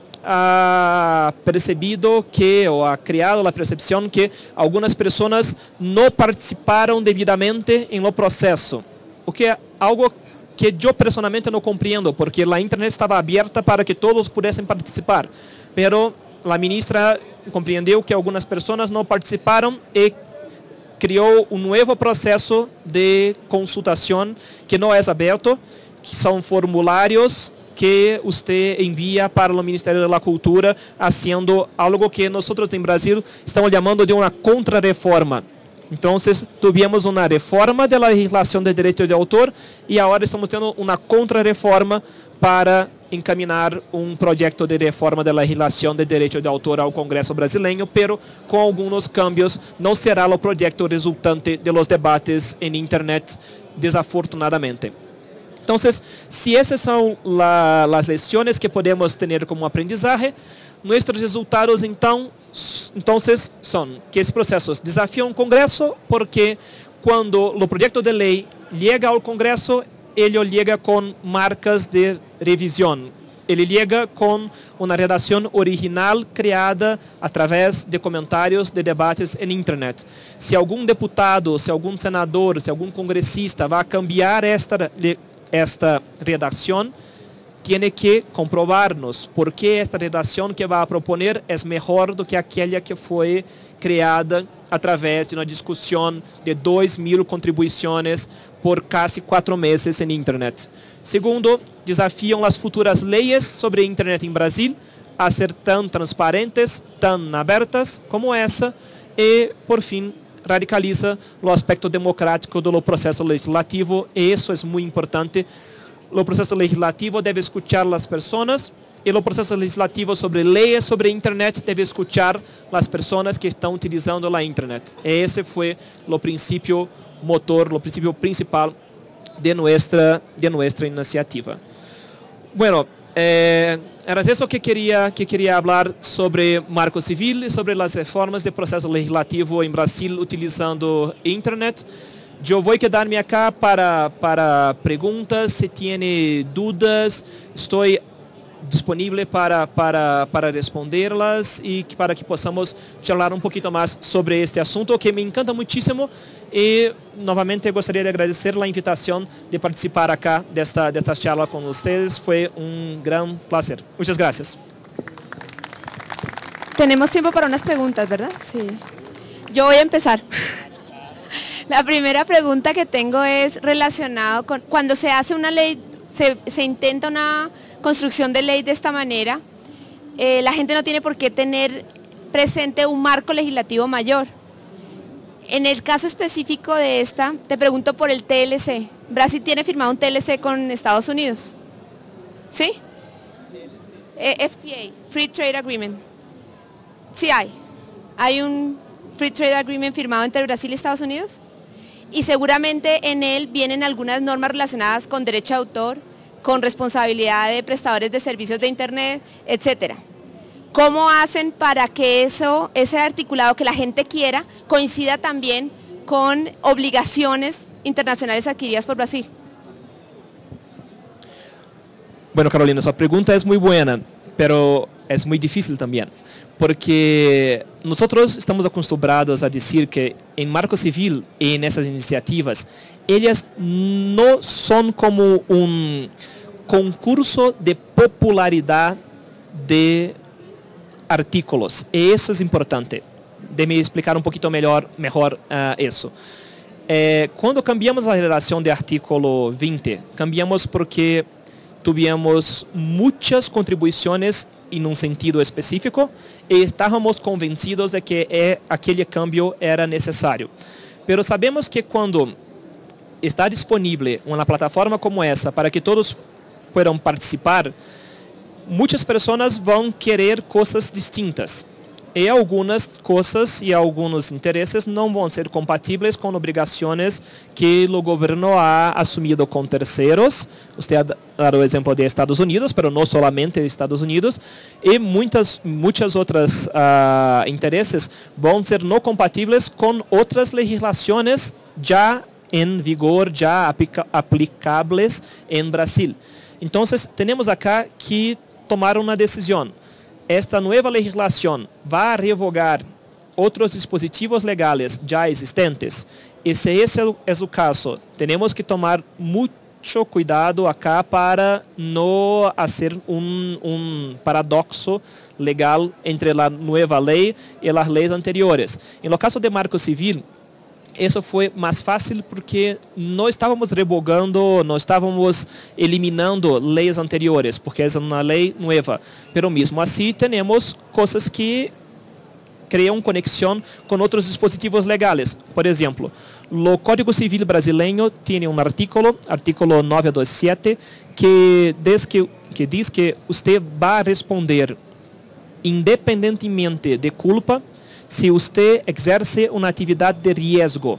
ha percebido que, ou ha criado a percepção que algumas pessoas não participaram devidamente em lo processo, o que é algo que eu personalmente não compreendo, porque a internet estava aberta para que todos pudessem participar, pero a ministra compreendeu que algumas pessoas não participaram e criou um novo processo de consultação que não é aberto, que são formulários que você envia para o Ministério da Cultura, fazendo algo que nós em Brasil estamos chamando de uma contra-reforma. Então, tivemos uma reforma da legislação de direito de autor e agora estamos tendo uma contra-reforma para encaminhar um projeto de reforma da legislação de direito de autor ao Congresso brasileiro, pero com alguns cambios. Não será o projeto resultante de los debates em internet, desafortunadamente. Então, se essas são la, as lições que podemos ter como aprendizagem, nossos resultados, então, então, são que esses processos desafiam o Congresso, porque quando o projeto de lei chega ao Congresso, ele chega com marcas de revisão. Ele chega com uma redação original criada através de comentários, de debates em internet. Se algum deputado, se algum senador, se algum congressista vai cambiar esta, esta redação, tem que comprovar-nos porque esta redação que vai proponer é melhor do que aquela que foi criada através de uma discussão de dois mil contribuições por quase quatro meses em internet. Segundo, desafiam as futuras leis sobre a internet em Brasil a ser tão transparentes, tão abertas como essa, e, por fim, radicaliza o aspecto democrático do processo legislativo, e isso é muito importante. O processo legislativo deve escutar as pessoas, e o processo legislativo sobre leis sobre a internet deve escutar as pessoas que estão utilizando a internet. Esse foi o princípio motor, o princípio principal de nuestra, de nuestra iniciativa. Bueno, eh, era isso que queria, que queria falar sobre marco civil e sobre as reformas de processo legislativo em Brasil utilizando a internet. Eu vou quedar-me aqui para, para perguntas, se tem dúvidas, estou disponível para, para, para respondê-las e para que possamos falar um pouquinho mais sobre este assunto, que me encanta muitíssimo. E, novamente, gostaria de agradecer a invitação de participar aqui desta, desta charla com vocês. Foi um grande prazer. Muitas graças. Temos tempo para umas perguntas, ¿verdad? Sí. Eu vou começar. La primera pregunta que tengo es relacionado con cuando se hace una ley, se, se intenta una construcción de ley de esta manera, eh, la gente no tiene por qué tener presente un marco legislativo mayor. En el caso específico de esta, te pregunto por el T L C. Brasil tiene firmado un T L C con Estados Unidos, ¿sí? Eh, F T A, Free Trade Agreement. Sí hay. Hay un Free Trade Agreement firmado entre Brasil y Estados Unidos. Y seguramente en él vienen algunas normas relacionadas con derecho de autor, con responsabilidad de prestadores de servicios de internet, etcétera. ¿Cómo hacen para que eso, ese articulado que la gente quiera coincida también con obligaciones internacionales adquiridas por Brasil? Bueno, Carolina, sua pergunta é muito boa, pero é muito difícil também, porque nós estamos acostumbrados a dizer que em marco civil e nessas iniciativas, elas não são como um concurso de popularidade de artículos. E isso é importante. Deixe-me explicar um pouquinho melhor, melhor uh, isso. É, quando cambiamos a relação de artículo vinte, cambiamos porque tivemos muitas contribuições em um sentido específico e estávamos convencidos de que é, aquele cambio era necessário. Pero sabemos que quando está disponível uma plataforma como essa para que todos possam participar, muitas pessoas vão querer coisas distintas. E algumas coisas e alguns interesses não vão ser compatíveis com obrigações que o governo ha assumido com terceiros. Você ha dado o exemplo de Estados Unidos, mas não somente Estados Unidos. E muitas, muitas outras uh, interesses vão ser não compatíveis com outras legislações já em vigor, já aplica aplicáveis em Brasil. Então, temos acá que tomar uma decisão. Esta nova legislação vai revogar outros dispositivos legais já existentes? E se esse é o caso, temos que tomar muito cuidado acá para não fazer um, um paradoxo legal entre a nova lei e as leis anteriores. No caso de marco civil, isso foi mais fácil porque não estávamos revogando, não estávamos eliminando leis anteriores, porque é uma lei nova. Mas mesmo assim, temos coisas que criam conexão com outros dispositivos legais. Por exemplo, o Código Civil brasileiro tem um artículo, artículo novecentos e vinte e sete, que diz que, que diz que você vai responder independentemente de culpa se você exerce uma atividade de risco.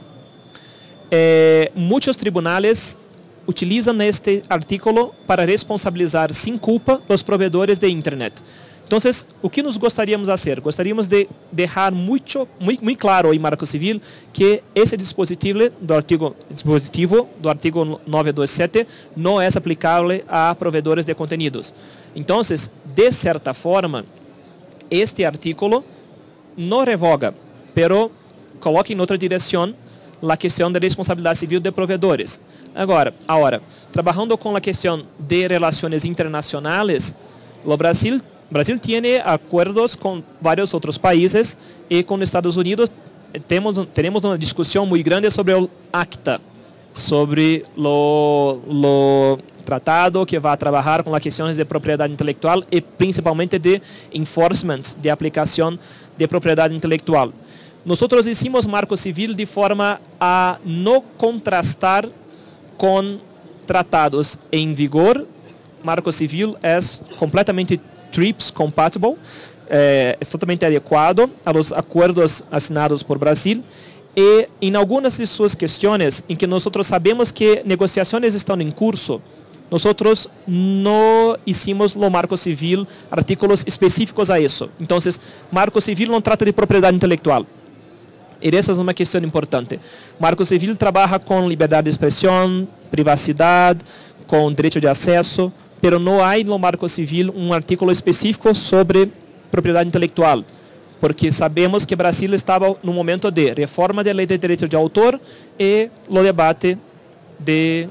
Eh, muitos tribunais utilizam este artículo para responsabilizar sem culpa os provedores de internet. Então, o que nós gostaríamos de fazer? Gostaríamos de deixar muito, muito, muito claro em marco civil que esse dispositivo do artigo, dispositivo do artigo novecentos e vinte e sete não é aplicável a provedores de conteúdos. Então, de certa forma, este artículo não revoga, pero coloca em outra direção a questão da responsabilidade civil de provedores. Agora, agora, trabalhando com a questão de relações internacionais, o Brasil, Brasil tem acordos com vários outros países e com os Estados Unidos temos temos uma discussão muito grande sobre o ACTA, sobre o, o tratado que vai trabalhar com as questões de propriedade intelectual e principalmente de enforcement, de aplicação de propriedade intelectual. Nós hicimos marco civil de forma a não contrastar com tratados em vigor. Marco civil é completamente TRIPS compatible, é, é totalmente adequado aos acordos assinados por Brasil. E em algumas de suas questões, em que nós sabemos que negociações estão em curso, nós não hicimos no marco civil artículos específicos a isso. Então, marco civil não trata de propriedade intelectual. E essa é uma questão importante. Marco civil trabalha com liberdade de expressão, privacidade, com direito de acesso, mas não há no marco civil um artículo específico sobre propriedade intelectual, porque sabemos que Brasil estava no momento de reforma da lei de direito de autor e o debate de...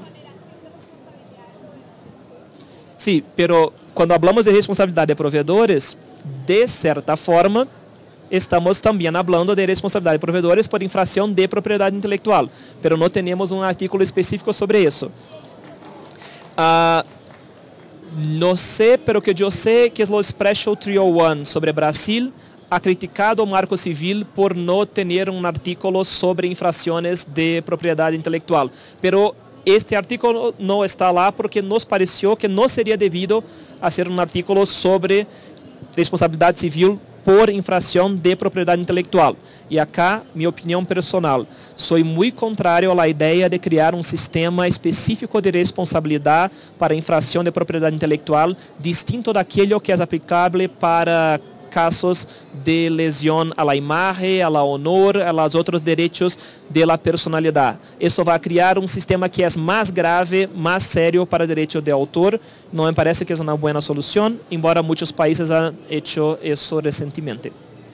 Sim, pero quando falamos de responsabilidade de provedores, de certa forma, estamos também falando de responsabilidade de provedores por infração de propriedade intelectual, pero não temos um artículo específico sobre isso. Uh, não sei, pero que eu sei que o Special trezentos e um sobre Brasil ha criticado o marco civil por não ter um artículo sobre infrações de propriedade intelectual, pero este artículo não está lá porque nos pareceu que não seria devido a ser um artículo sobre responsabilidade civil por infração de propriedade intelectual. E acá, minha opinião personal, sou muito contrário à ideia de criar um sistema específico de responsabilidade para infração de propriedade intelectual, distinto daquele que é aplicável para casos de lesão à la imagem, ao honor, aos outros direitos de la personalidade. Isso vai criar um sistema que é mais grave, mais sério para o direito de autor. Não me parece que é uma boa solução, embora muitos países han hecho isso recentemente.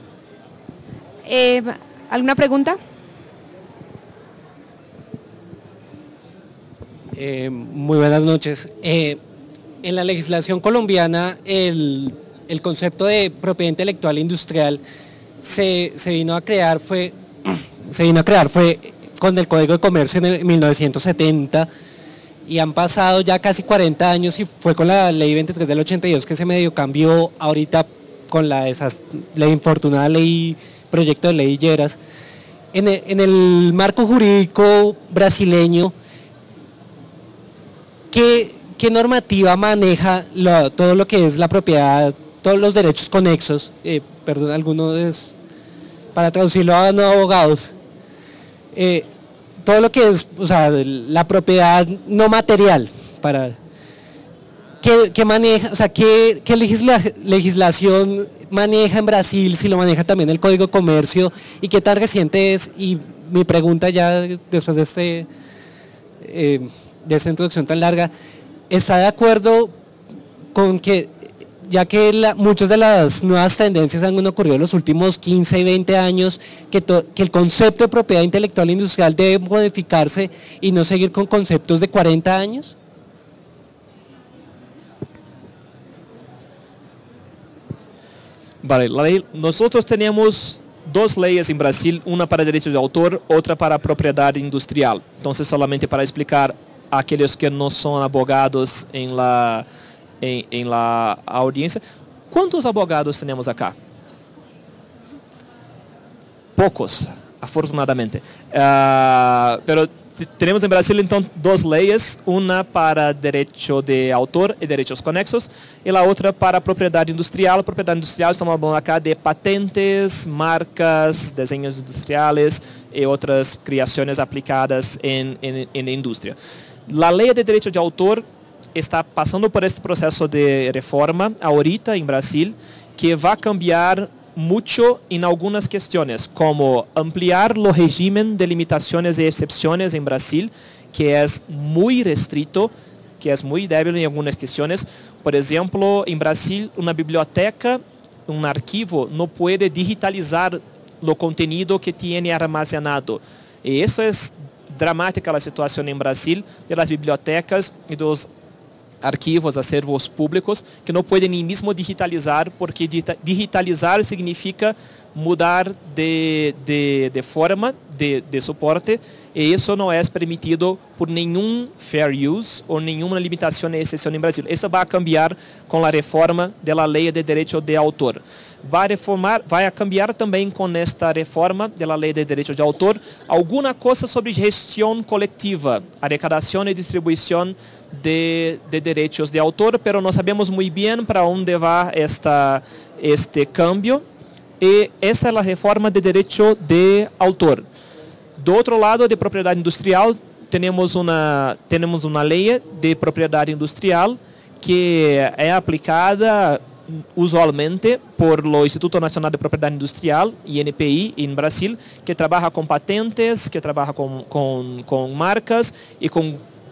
Eh, ¿Alguna pregunta? Eh, muy buenas noches. Eh, en la legislación colombiana, el El concepto de propiedad intelectual industrial se, se vino a crear fue se vino a crear fue con el Código de Comercio en el mil novecientos setenta y han pasado ya casi cuarenta años y fue con la ley veintitrés del ochenta y dos que se medio cambió, ahorita con la, esas, la infortunada ley, proyecto de ley Lleras. En el, en el marco jurídico brasileño, ¿qué, qué normativa maneja lo, todo lo que es la propiedad, todos los derechos conexos? Eh, perdón, algunos, para traducirlo a no abogados, eh, todo lo que es, o sea, la propiedad no material, para ¿qué, qué maneja, o sea, qué, qué legisla, legislación maneja en Brasil, si lo maneja también el Código de Comercio y qué tan reciente es? Y mi pregunta ya después de este eh, de esta introducción tan larga, ¿está de acuerdo con que, ya que la, muchas de las nuevas tendencias han ocurrido en los últimos quince y veinte años, que, to, que el concepto de propiedad intelectual industrial debe modificarse y no seguir con conceptos de cuarenta años? Vale, la ley, nosotros tenemos dos leyes en Brasil, una para derechos de autor, otra para propiedad industrial. Entonces, solamente para explicar a aquellos que no son abogados en la, en, en la audiencia, ¿cuántos abogados tenemos acá? Pocos, afortunadamente. Uh, pero tenemos en Brasil entonces dos leyes, una para derecho de autor y derechos conexos, y la otra para propiedad industrial. Propiedad industrial, estamos hablando acá de patentes, marcas, diseños industriales y otras creaciones aplicadas en, en, en la industria. La ley de derecho de autor está pasando por este proceso de reforma ahorita en Brasil, que va a cambiar mucho en algunas cuestiones, como ampliar el régimen de limitaciones y excepciones en Brasil, que es muy restrito, que es muy débil en algunas cuestiones. Por ejemplo, en Brasil, una biblioteca, un archivo, no puede digitalizar lo contenido que tiene almacenado. Y eso es dramática la situación en Brasil de las bibliotecas y de los arquivos, acervos públicos, que não podem nem mesmo digitalizar, porque digitalizar significa mudar de, de, de forma de, de suporte, e isso não é permitido por nenhum fair use ou nenhuma limitação e exceção em Brasil. Isso vai cambiar com a reforma da lei de direito de autor. Vai reformar, vai cambiar também com esta reforma da lei de direito de autor alguma coisa sobre gestão coletiva, arrecadação e distribuição de, de derechos de autor, pero no sabemos muy bien para dónde va esta, este cambio, y esta es la reforma de derecho de autor. Do otro lado, de propiedad industrial, tenemos una, tenemos una ley de propiedad industrial que es aplicada usualmente por el Instituto Nacional de Propiedad Industrial, I N P I, en Brasil, que trabaja con patentes, que trabaja con, con, con marcas y con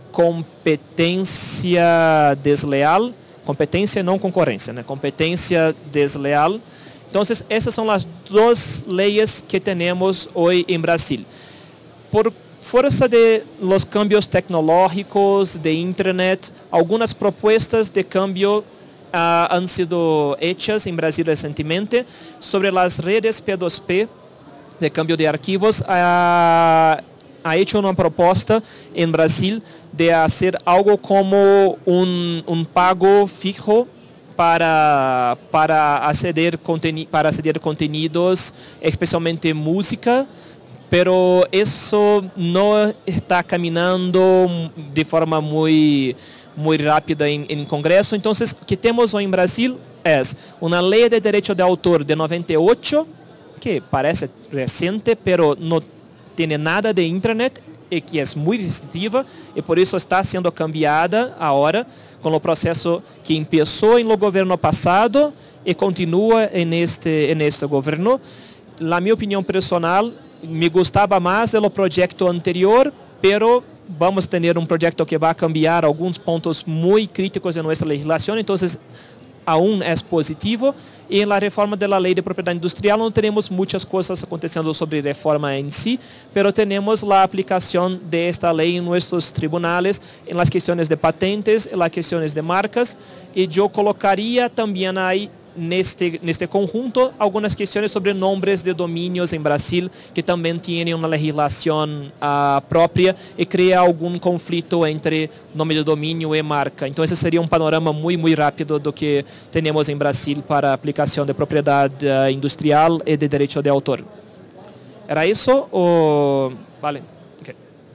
competência desleal, competência não concorrência, né? Competência desleal. Então, essas são as duas leis que temos hoje em Brasil. Por força de los cambios tecnológicos, de internet, algumas propostas de cambio uh, han sido hechas em Brasil recentemente sobre as redes P dois P de cambio de arquivos. Uh, ha hecho una propuesta en Brasil de hacer algo como un, un pago fijo para, para, acceder conteni para acceder contenidos, especialmente música, pero eso no está caminando de forma muy, muy rápida en el Congreso. Entonces, lo que tenemos hoy en Brasil es una ley de derecho de autor de noventa y ocho, que parece reciente, pero no tiene nada de internet e que é muito restritiva e por isso está sendo cambiada agora com o processo que começou no governo passado e continua neste neste governo. Na minha opinião personal, me gostava mais do projeto anterior, pero vamos ter um projeto que vai cambiar alguns pontos muito críticos em nossa legislação, então aún é positivo. E na reforma da lei de propriedade industrial não teremos muitas coisas acontecendo sobre reforma em si, pero temos a aplicação desta lei em nossos tribunais, em las questões de patentes, em las questões de marcas, e eu colocaria também aí neste, neste conjunto algunas cuestiones sobre nombres de dominios en Brasil que también tienen una legislación uh, propia y crea algún conflicto entre nombre de dominio y marca. Entonces sería un panorama muy muy rápido de lo que tenemos en Brasil para aplicación de propiedad uh, industrial y de derecho de autor. ¿Era eso o...? Vale. Okay.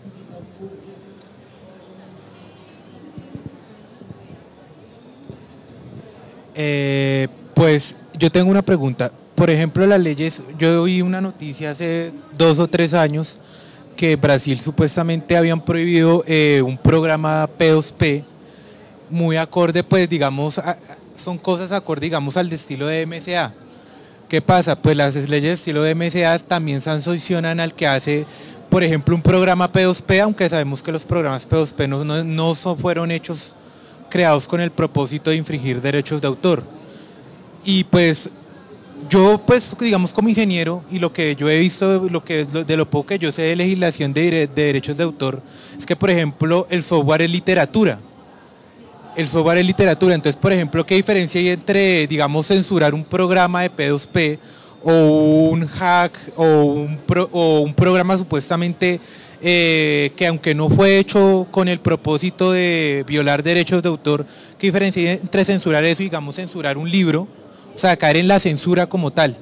Eh, pues yo tengo una pregunta. Por ejemplo, las leyes, yo oí una noticia hace dos o tres años que Brasil supuestamente habían prohibido eh, un programa P dos P muy acorde, pues digamos, a, son cosas acorde, digamos, al estilo de M S A. ¿Qué pasa? Pues las leyes de estilo de M S A también sancionan al que hace, por ejemplo, un programa P dos P, aunque sabemos que los programas P dos P no, no, no son, fueron hechos, creados con el propósito de infringir derechos de autor. Y pues yo, pues digamos como ingeniero, y lo que yo he visto, lo que, de lo poco que yo sé de legislación de, de derechos de autor, es que por ejemplo el software es literatura. El software es literatura, entonces por ejemplo, ¿qué diferencia hay entre, digamos, censurar un programa de P dos P o un hack o un, pro, o un programa supuestamente eh, que aunque no fue hecho con el propósito de violar derechos de autor, ¿qué diferencia hay entre censurar eso y, digamos, censurar un libro? O sea, caer en la censura como tal.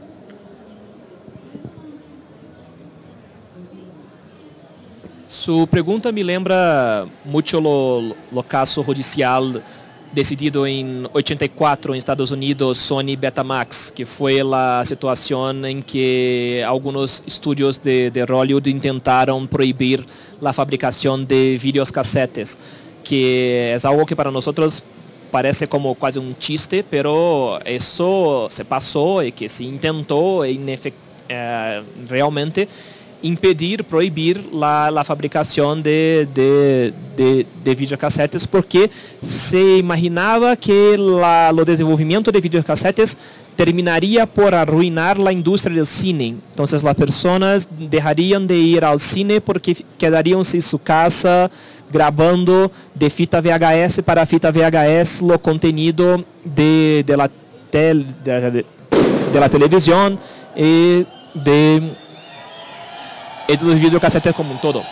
Su pregunta me lembra mucho lo, lo caso judicial decidido en ochenta y cuatro en Estados Unidos, Sony Betamax, que fue la situación en que algunos estudios de, de Hollywood intentaron prohibir la fabricación de videocasetes, que es algo que para nosotros parece como casi un chiste, pero eso se pasó y que se intentó eh, realmente impedir, prohibir la, la fabricación de, de, de, de videocassetes, porque se imaginaba que la, lo desenvolvimiento de videocassetes terminaría por arruinar la industria del cine. Entonces las personas dejarían de ir al cine porque quedarían en su casa grabando de fita V H S para fita V H S lo contenido de, de, la, tel, de, de, de la televisión y de... y de los videocassetes como un todo.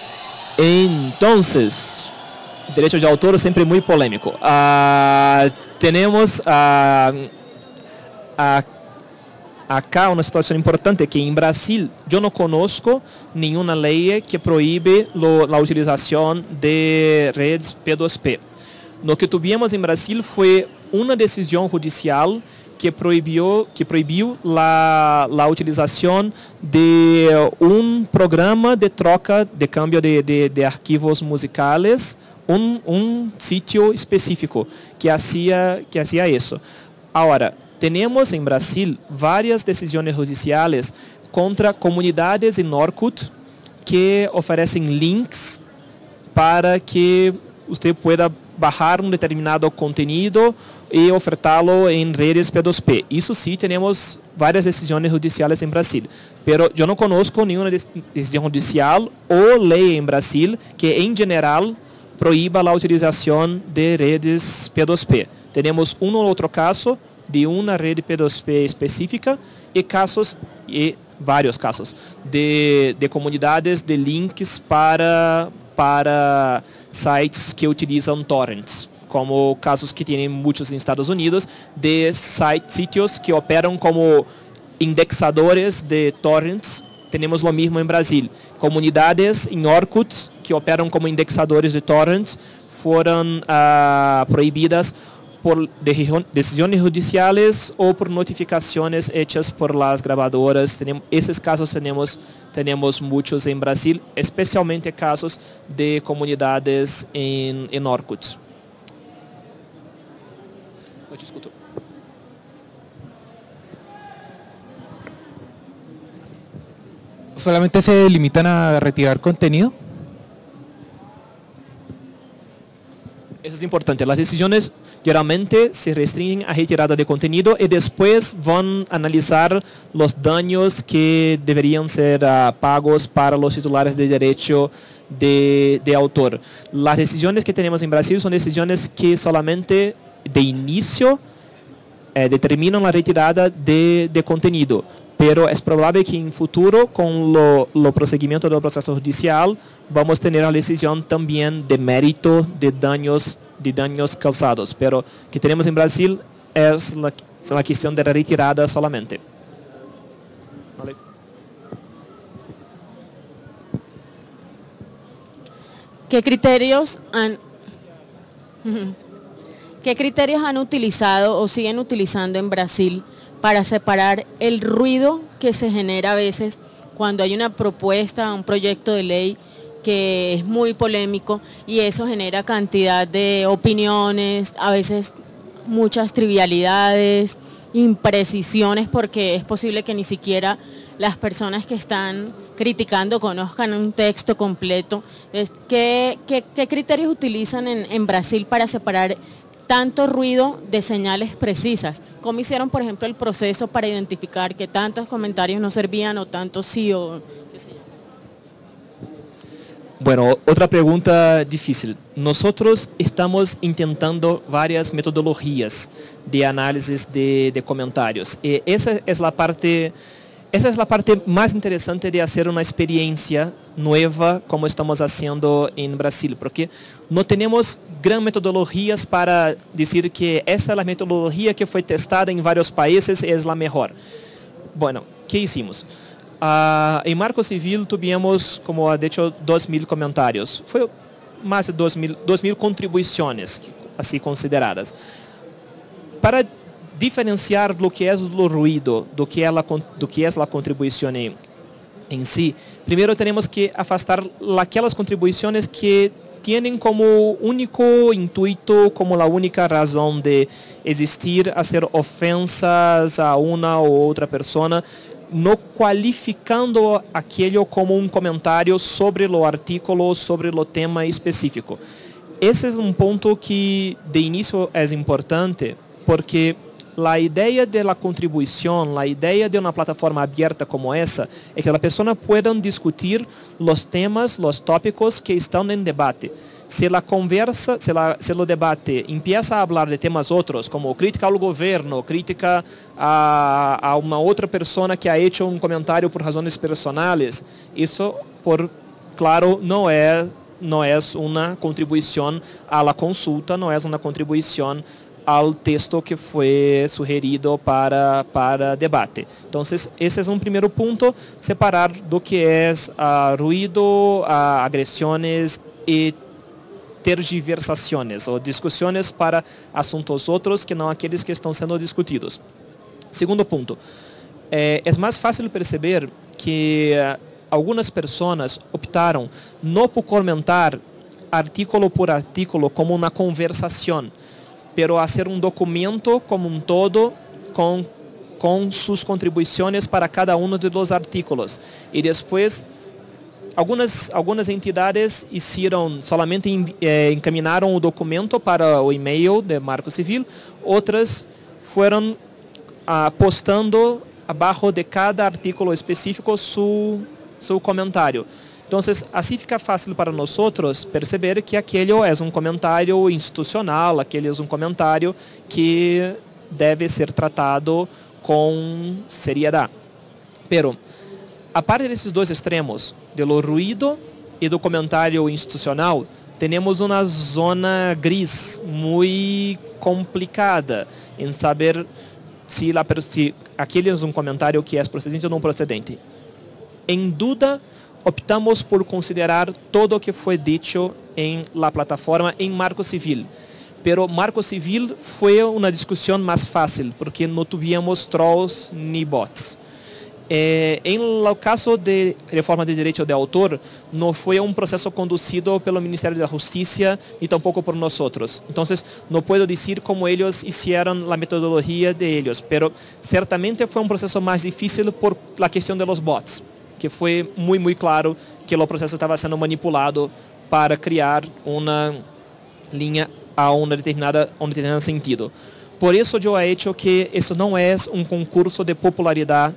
Entonces, derecho de autor siempre muy polémico. Uh, tenemos uh, uh, acá una situación importante que en Brasil yo no conozco ninguna ley que prohíbe lo, la utilización de redes P dos P. Lo que tuvimos en Brasil fue una decisión judicial que prohibió, que prohibió la, la utilización de un programa de troca de cambio de, de, de archivos musicales, un, un sitio específico que hacía, que hacía eso. Ahora, tenemos en Brasil varias decisiones judiciales contra comunidades en Orkut que ofrecen links para que usted pueda bajar un determinado contenido y ofertarlo en redes P dos P. Eso sí, tenemos varias decisiones judiciales en Brasil, pero yo no conozco ninguna decisión judicial o ley en Brasil que en general prohíba la utilización de redes P dos P. Tenemos uno u otro caso de una red P dos P específica y casos, y varios casos, de, de comunidades de links para, para sites que utilizan torrents, como casos que tienen muchos en Estados Unidos, de sites, sitios que operan como indexadores de torrents. Tenemos lo mismo en Brasil. Comunidades en Orkut que operan como indexadores de torrents fueron uh, prohibidas por decisiones judiciales o por notificaciones hechas por las grabadoras. Tenemos, esos casos tenemos, tenemos muchos en Brasil, especialmente casos de comunidades en, en Orkut. No te escuto. ¿Solamente se limitan a retirar contenido? Eso es importante. Las decisiones geralmente se restringen a retirada de contenido y después van a analizar los daños que deberían ser uh, pagos para los titulares de derecho de, de autor. Las decisiones que tenemos en Brasil son decisiones que solamente de inicio eh, determinam a retirada de, de conteúdo. Pero é provável que em futuro, com o, o prosseguimento do processo judicial, vamos ter a decisão também de mérito de danos, de danos causados. Pero que temos em Brasil é a questão da retirada solamente. Vale. ¿Qué criterios han, ¿Qué criterios han utilizado o siguen utilizando en Brasil para separar el ruido que se genera a veces cuando hay una propuesta, un proyecto de ley que es muy polémico y eso genera cantidad de opiniones, a veces muchas trivialidades, imprecisiones, porque es posible que ni siquiera las personas que están criticando conozcan un texto completo? ¿Qué, qué, qué criterios utilizan en, en Brasil para separar tanto ruido de señales precisas? ¿Cómo hicieron, por ejemplo, el proceso para identificar que tantos comentarios no servían o tantos sí o qué sé yo? Bueno, otra pregunta difícil. Nosotros estamos intentando varias metodologías de análisis de, de comentarios. Y esa es la parte, esa es la parte más interesante de hacer una experiencia nueva como estamos haciendo en Brasil, porque no tenemos gran metodologías para decir que esa es la metodología que fue testada en varios países y es la mejor. Bueno, ¿qué hicimos? Uh, em Marco Civil tivemos, como ha dicho, dois mil comentários. Foi mais de dois mil, dois mil contribuições, assim consideradas. Para diferenciar o que é o ruído do que é a, do que é a contribuição em, em si, primeiro temos que afastar aquelas contribuições que têm como único intuito, como a única razão de existir, hacer ofensas a uma ou outra pessoa, no qualificando aquilo como um comentário sobre o artículo, sobre o tema específico. Esse é um ponto que de início é importante, porque a ideia da contribuição, a ideia de uma plataforma aberta como essa, é que a pessoa pueda discutir os temas, os tópicos que estão em debate. Se a conversa, se, la, se o debate empieza a falar de temas outros, como crítica ao governo, crítica a, a uma outra pessoa que ha hecho um comentário por razões personais, isso, por claro, não é não é uma contribuição à la consulta, não é uma contribuição ao texto que foi sugerido para para debate. Então, esse é um primeiro ponto, separar do que é uh, ruído, uh, agressões e tergiversações ou discussões para assuntos outros que não aqueles que estão sendo discutidos. Segundo ponto, é, é mais fácil perceber que uh, algumas pessoas optaram não por comentar artículo por artículo como uma conversação, pero fazer um documento como um todo com com suas contribuições para cada um dos artículos e depois Algumas, algumas entidades hicieron, solamente eh, encaminaram o documento para o e-mail de Marco Civil, outras foram ah, postando abaixo de cada artículo específico seu, seu comentário. Então, assim fica fácil para nós perceber que aquele é um comentário institucional, aquele é um comentário que deve ser tratado com seriedade. Pero, a parte desses dois extremos, do ruído e do comentário institucional, temos uma zona gris muito complicada em saber se, la, se aquele é um comentário que é procedente ou não procedente. Em dúvida, optamos por considerar todo o que foi dito em la plataforma em Marco Civil. Pero Marco Civil foi uma discussão mais fácil, porque não tivemos trolls nem bots. Eh, em o caso de reforma de direito de autor, não foi um processo conduzido pelo Ministério da Justiça e tampouco por nós outros. Então, não posso dizer como eles fizeram a metodologia de eles, pero certamente foi um processo mais difícil por a questão de los bots, que foi muito, muito claro que o processo estava sendo manipulado para criar uma linha a um determinado, um determinado sentido. Por isso, eu acho que isso não é um concurso de popularidade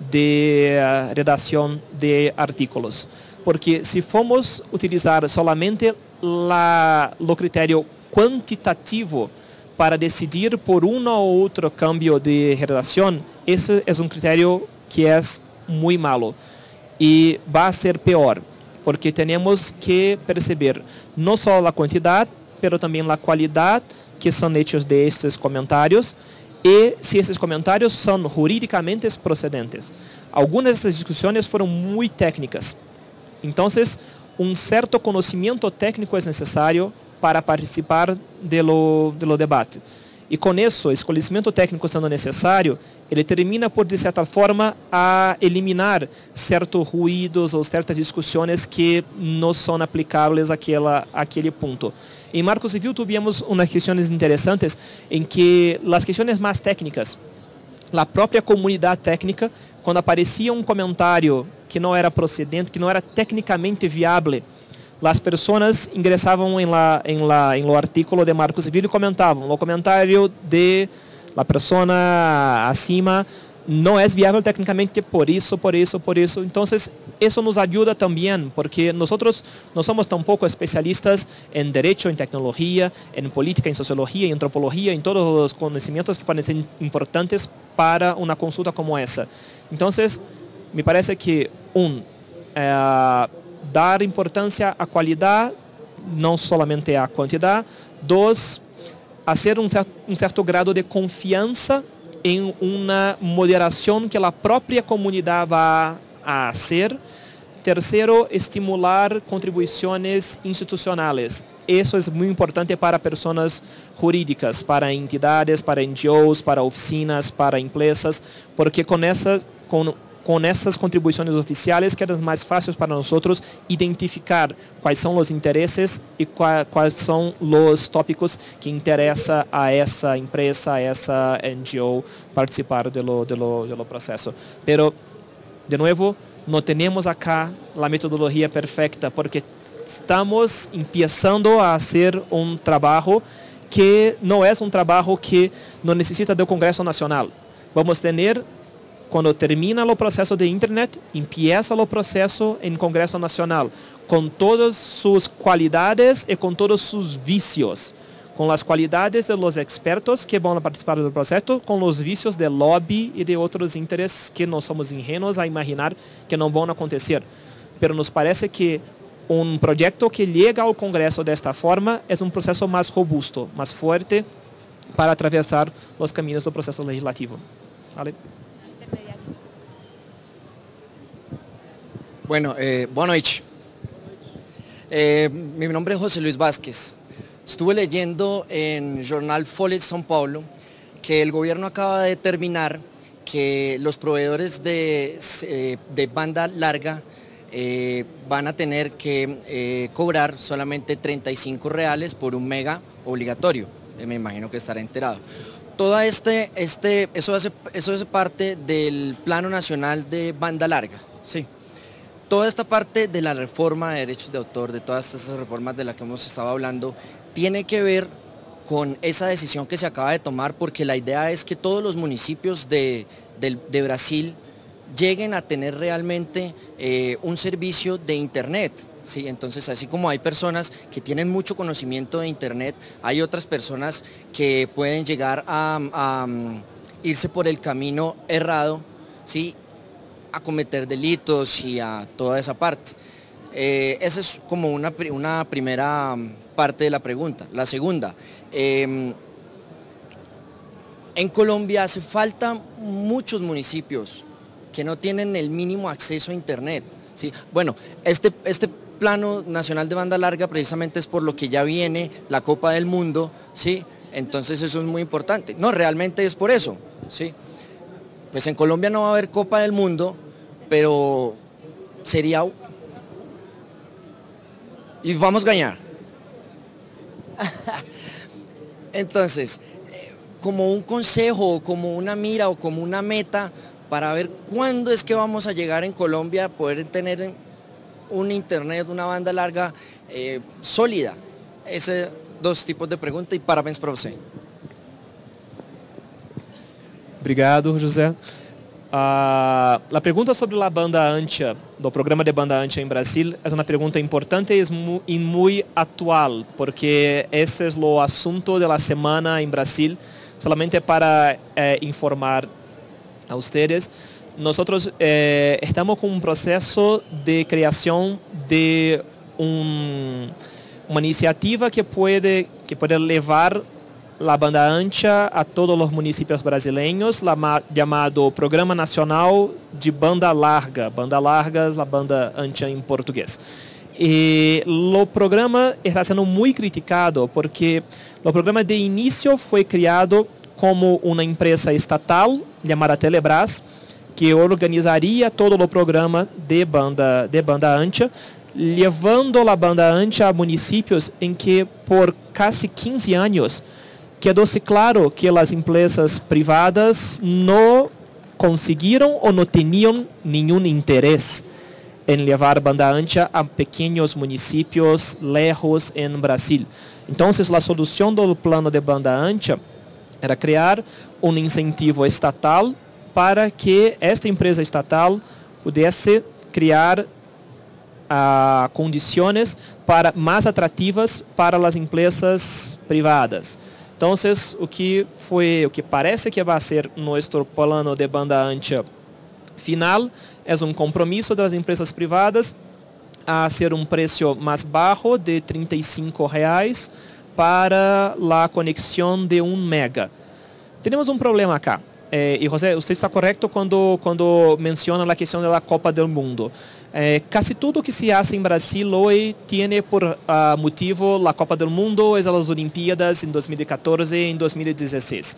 de redação de artículos, porque se formos utilizar solamente la, o critério quantitativo para decidir por uno u otro cambio de relación, ese es un criterio que es muy malo y va a ser peor, porque tenemos que perceber no solo la cantidad, pero también la cualidad que son hechos de estos comentarios y si esos comentarios son jurídicamente procedentes. Algunas de estas discusiones fueron muy técnicas, entonces un cierto conocimiento técnico es necesario para participar de lo, de lo debate. E com isso, esse conhecimento técnico sendo necessário, ele termina por, de certa forma, a eliminar certos ruídos ou certas discussões que não são aplicáveis àquela, àquele ponto. Em Marco Civil, tivemos umas questões interessantes em que as questões mais técnicas, a própria comunidade técnica, quando aparecia um comentário que não era procedente, que não era tecnicamente viável, as pessoas ingressavam em la, em la, em lo artículo de Marco Civil e comentavam, o comentário de la persona acima não é viável tecnicamente por isso, por isso, por isso. Então, isso nos ajuda também, porque nós não somos tão pouco especialistas em direito, em tecnologia, em política, em sociologia, em antropologia, em todos os conhecimentos que podem ser importantes para uma consulta como essa. Então, me parece que, um, é, dar importância à qualidade, não somente à quantidade. Dois, fazer um certo, um certo grado de confiança em uma moderação que a própria comunidade vai a fazer. Terceiro, estimular contribuições institucionais. Isso é muito importante para pessoas jurídicas, para entidades, para N G Os, para oficinas, para empresas, porque com essas... Com, Com essas contribuições oficiais, que é mais fácil para nós identificar quais são os interesses e quais são os tópicos que interessam a essa empresa, a essa N G O participar do do, do, do processo. Pero, de novo, não temos acá a metodologia perfeita, porque estamos começando a fazer um trabalho que não é um trabalho que não necessita do Congresso Nacional. Vamos ter quando termina o processo de internet, empieza o processo em Congresso Nacional, com todas suas qualidades e com todos seus vícios, com as qualidades de los expertos que vão participar do processo, com os vícios de lobby e de outros interesses que não somos ingênuos a imaginar que não vão acontecer. Pero nos parece que um projeto que chega ao Congresso desta forma é um processo mais robusto, mais forte para atravessar os caminhos do processo legislativo. Vale? Bueno, eh, boa noite. Eh, mi nombre es José Luis Vázquez. Estuve leyendo en Jornal Folha de São Paulo que el gobierno acaba de determinar que los proveedores de, eh, de banda larga eh, van a tener que eh, cobrar solamente treinta y cinco reales por un mega obligatorio. Eh, me imagino que estará enterado. Toda este, este, eso, hace, eso hace parte del Plano Nacional de Banda Larga, sí. Toda esta parte de la reforma de derechos de autor, de todas estas reformas de las que hemos estado hablando, tiene que ver con esa decisión que se acaba de tomar, porque la idea es que todos los municipios de, de, de Brasil lleguen a tener realmente eh, un servicio de internet. Sí, entonces, así como hay personas que tienen mucho conocimiento de internet, hay otras personas que pueden llegar a, a, a irse por el camino errado, ¿sí?, a cometer delitos y a toda esa parte. Eh, esa es como una, una primera parte de la pregunta. La segunda, eh, en Colombia hace falta muchos municipios que no tienen el mínimo acceso a internet, ¿sí? Bueno, este, este Plano Nacional de Banda Larga precisamente es por lo que ya viene la Copa del Mundo, ¿sí? Entonces eso es muy importante. No, realmente es por eso, ¿sí? Pues en Colombia no va a haber Copa del Mundo, pero sería... Y vamos a ganar. Entonces, como un consejo, como una mira o como una meta para ver cuándo es que vamos a llegar en Colombia a poder tener un internet, una banda larga eh, sólida. Esos dos tipos de preguntas y parabéns para você. Obrigado, José. Uh, a pergunta sobre a banda ancha do programa de banda ancha em Brasil é uma pergunta importante e muito atual, porque esse é o assunto da semana em Brasil. Solamente para eh, informar a ustedes, nosotros eh, estamos con un proceso de creación de un, una iniciativa que puede, que puede llevar la banda ancha a todos los municipios brasileños, la, llamado Programa Nacional de Banda Larga. Banda larga es la banda ancha en portugués. Y el programa está siendo muy criticado porque el programa de inicio fue creado como una empresa estatal llamada Telebrás, que organizaría todo el programa de banda, de banda ancha, llevando la banda ancha a municipios en que por casi quince años quedó-se claro que las empresas privadas no consiguieron o no tenían ningún interés en llevar banda ancha a pequeños municipios lejos en Brasil. Entonces, la solución del plano de banda ancha era crear um incentivo estatal para que esta empresa estatal pudesse criar uh, condições para mais atrativas para as empresas privadas. Então, o que foi, o que parece que vai ser nosso plano de banda ancha final é um compromisso das empresas privadas a ser um preço mais baixo de trinta e cinco reais para a conexão de um mega. Temos um problema acá. Eh, e José, você está correto quando, quando menciona a questão da Copa do Mundo. Eh, casi tudo que se faz em Brasil hoje tem por uh, motivo a Copa do Mundo, as Olimpíadas em dois mil e quatorze e em dois mil e dezesseis.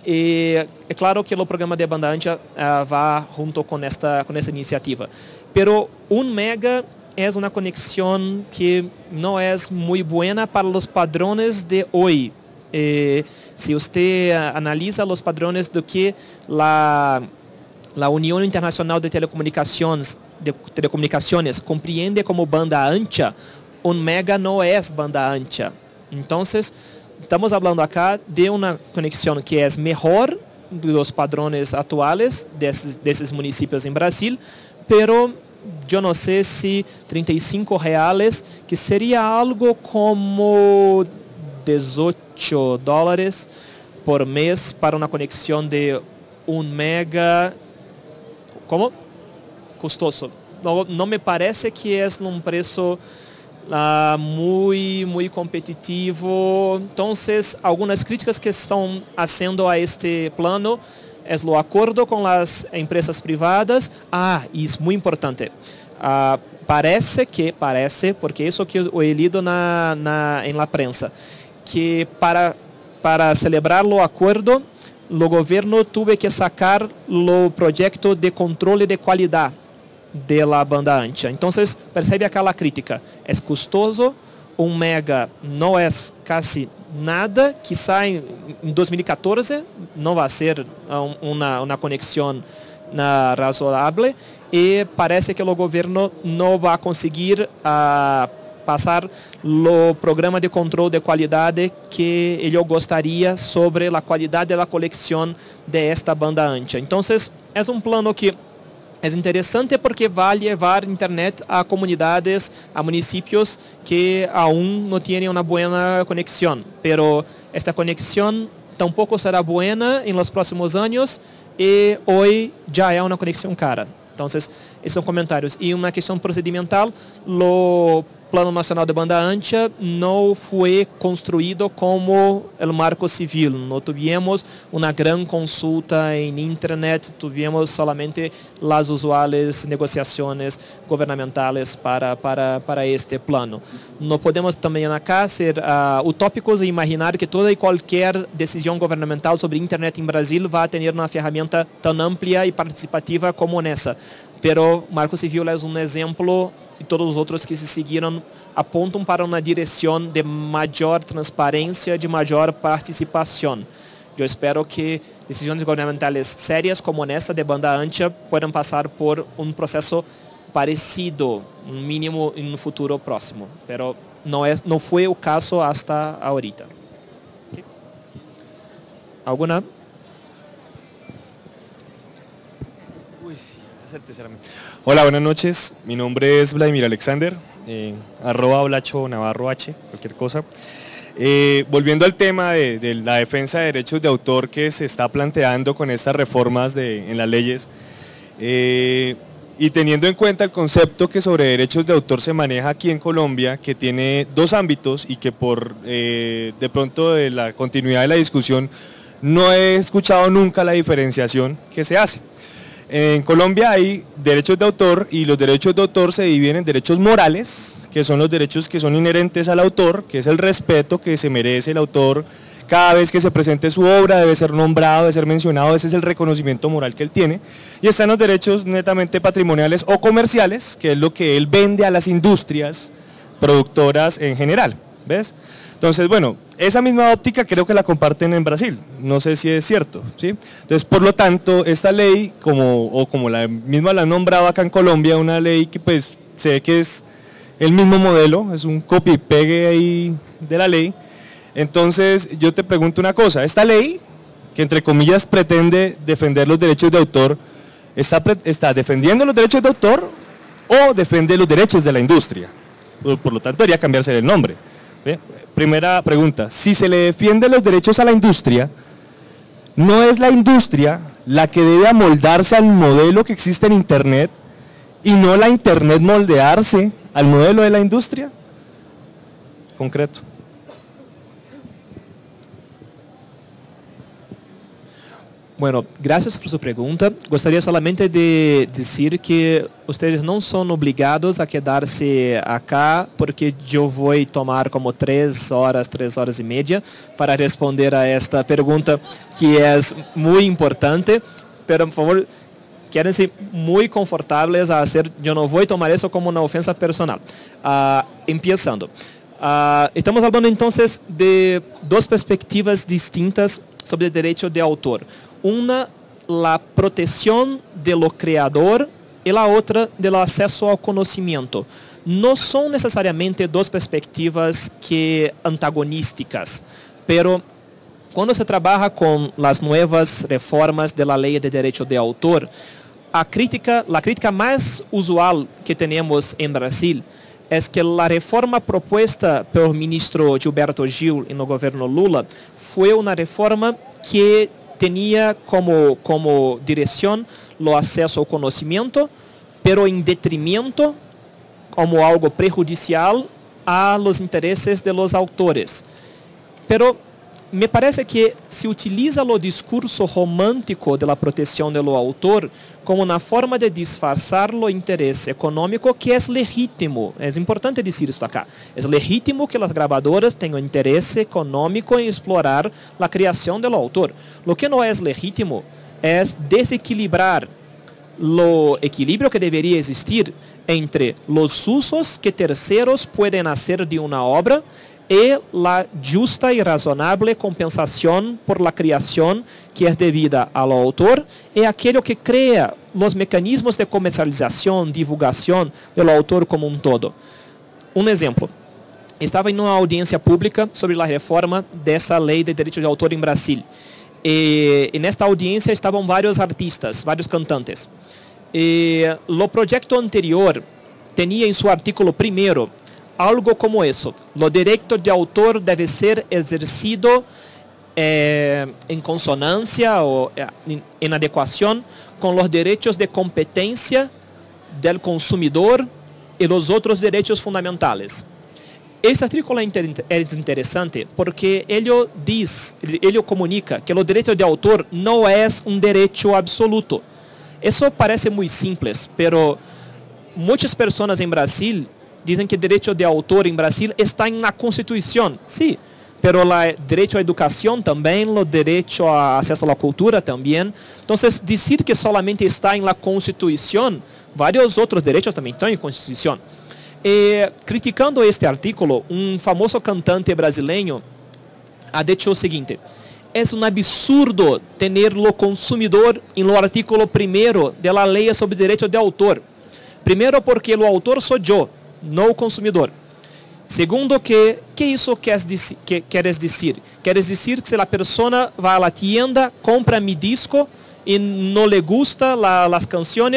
E é claro que o programa de banda ancha uh, vai junto com esta, com esta iniciativa. Pero um mega é uma conexão que não é muito boa para os padrões de hoje. Eh, se você analisa os padrões do que a, a União Internacional de Telecomunicações, de Telecomunicações compreende como banda ancha, um mega não é banda ancha. Então, estamos falando acá de uma conexão que é melhor dos padrões atuais desses, desses municípios em Brasil, pero eu não sei se trinta e cinco reais, que seria algo como dezoito dólares por mês para uma conexão de um mega. Como? Custoso. Não, não me parece que é um preço uh, muito, muito competitivo. Então, algumas críticas que estão fazendo a este plano é o acordo com as empresas privadas. Ah, isso é muito importante. Uh, parece que, parece, porque isso que eu he lido na, na, em la prensa, que para, para celebrar o acordo, o governo teve que sacar o projeto de controle de qualidade da banda ancha. Então, percebe aquela crítica. É custoso, um mega não é quase nada, que sai em dois mil e quatorze, não vai ser uma, uma conexão razoável, e parece que o governo não vai conseguir uh, passar o programa de controle de qualidade que ele gostaria sobre a qualidade da coleção de esta banda ancha. Então, é um plano que é interessante porque vai levar internet a comunidades, a municípios que aún não têm uma boa conexão. Pero esta conexão tampouco será boa em los próximos anos e hoje já é uma conexão cara. Então, esses são comentários. E uma questão procedimental, o Plano Nacional de Banda Ancha não foi construído como o marco civil. Não tivemos uma grande consulta em internet, tivemos somente as usuais negociações governamentais para, para, para este plano. Não podemos também acá ser uh, utópicos e imaginar que toda e qualquer decisão governamental sobre internet em Brasil vai ter uma ferramenta tão ampla e participativa como essa. Pero o marco civil é um exemplo e todos os outros que se seguiram apontam para uma direção de maior transparência, de maior participação. Eu espero que decisões governamentais sérias como essa de banda ancha possam passar por um processo parecido, um mínimo em um futuro próximo. Pero não é, não foi o caso hasta ahorita. Okay. Alguma? Hola, buenas noches. Mi nombre es Vladimir Alexander, eh, arroba Blacho Navarro H, cualquier cosa. Eh, volviendo al tema de, de la defensa de derechos de autor que se está planteando con estas reformas de, en las leyes, eh, y teniendo en cuenta el concepto que sobre derechos de autor se maneja aquí en Colombia, que tiene dos ámbitos y que por eh, de pronto de la continuidad de la discusión no he escuchado nunca la diferenciación que se hace. En Colombia hay derechos de autor y los derechos de autor se dividen en derechos morales, que son los derechos que son inherentes al autor, que es el respeto que se merece el autor cada vez que se presente su obra, debe ser nombrado, debe ser mencionado, ese es el reconocimiento moral que él tiene. Y están los derechos netamente patrimoniales o comerciales, que es lo que él vende a las industrias productoras en general, ¿ves? Entonces, bueno, esa misma óptica creo que la comparten en Brasil, no sé si es cierto, ¿sí? Entonces, por lo tanto, esta ley, como, o como la misma la han nombrado acá en Colombia, una ley que pues se ve que es el mismo modelo, es un copy-pegue ahí de la ley. Entonces, yo te pregunto una cosa, esta ley, que entre comillas pretende defender los derechos de autor, ¿está, está defendiendo los derechos de autor o defiende los derechos de la industria? Por, por lo tanto, debería cambiarse el nombre. ¿Ve? Primera pregunta, si se le defiende los derechos a la industria, ¿no es la industria la que debe amoldarse al modelo que existe en Internet y no la Internet moldearse al modelo de la industria? Concreto. Bueno, gracias por su pregunta. Gostaria solamente de decir que ustedes não são obrigados a quedar-se acá, porque eu vou tomar como três horas, três horas e meia para responder a esta pergunta que é muito importante. Pero, por favor, quédense muito confortáveis a hacer. Eu não vou tomar isso como uma ofensa personal. Uh, Empiezando. Uh, estamos falando então de duas perspectivas distintas sobre o direito de autor. Una, la protección de lo creador y la otra, del acceso al conocimiento. No son necesariamente dos perspectivas que antagonísticas, pero cuando se trabaja con las nuevas reformas de la ley de derecho de autor, a crítica, la crítica más usual que tenemos en Brasil es que la reforma propuesta por el ministro Gilberto Gil en el gobierno Lula fue una reforma que tenía como, como dirección lo acceso al conocimiento, pero en detrimento, como algo prejudicial, a los intereses de los autores. Pero me parece que se utiliza o discurso romântico de la protección del autor como una forma de disfarçar o interesse econômico, que é legítimo. É importante dizer isso acá. É legítimo que as gravadoras tenham interesse econômico em explorar a criação do autor. O que não é legítimo é desequilibrar o equilíbrio que deveria existir entre os usos que terceiros podem fazer de uma obra e la justa y razonable compensación por la creación que es debida al autor y aquello que crea los mecanismos de comercialización, divulgación del autor como un todo. Un ejemplo, estaba en una audiencia pública sobre la reforma de esa ley de derecho de autor en Brasil. Y en esta audiencia estaban varios artistas, varios cantantes. Y el proyecto anterior tenía en su artículo primero algo como eso. Lo derecho de autor debe ser ejercido eh, en consonancia o eh, en adecuación con los derechos de competencia del consumidor y los otros derechos fundamentales. Esse artículo é interessante porque ele diz, ele comunica que o direito de autor não é um direito absoluto. Isso parece muito simples, pero muitas pessoas em Brasil dizem que o direito de autor em Brasil está na Constituição. Sim, pero o direito à educação também, o direito a acesso à cultura também. Então, dizer que solamente está na Constituição, vários outros direitos também estão em Constituição. E, criticando este artículo, um famoso cantante brasileiro ha dicho o seguinte: é um absurdo ter o consumidor em lo artículo primeiro da lei sobre direito de autor. Primeiro, porque o autor sou eu, não o consumidor. Segundo, que que isso quer dizer? Que, queres dizer? Queres dizer que se a pessoa vai à tienda, compra mi disco e não le gusta la, las canciones,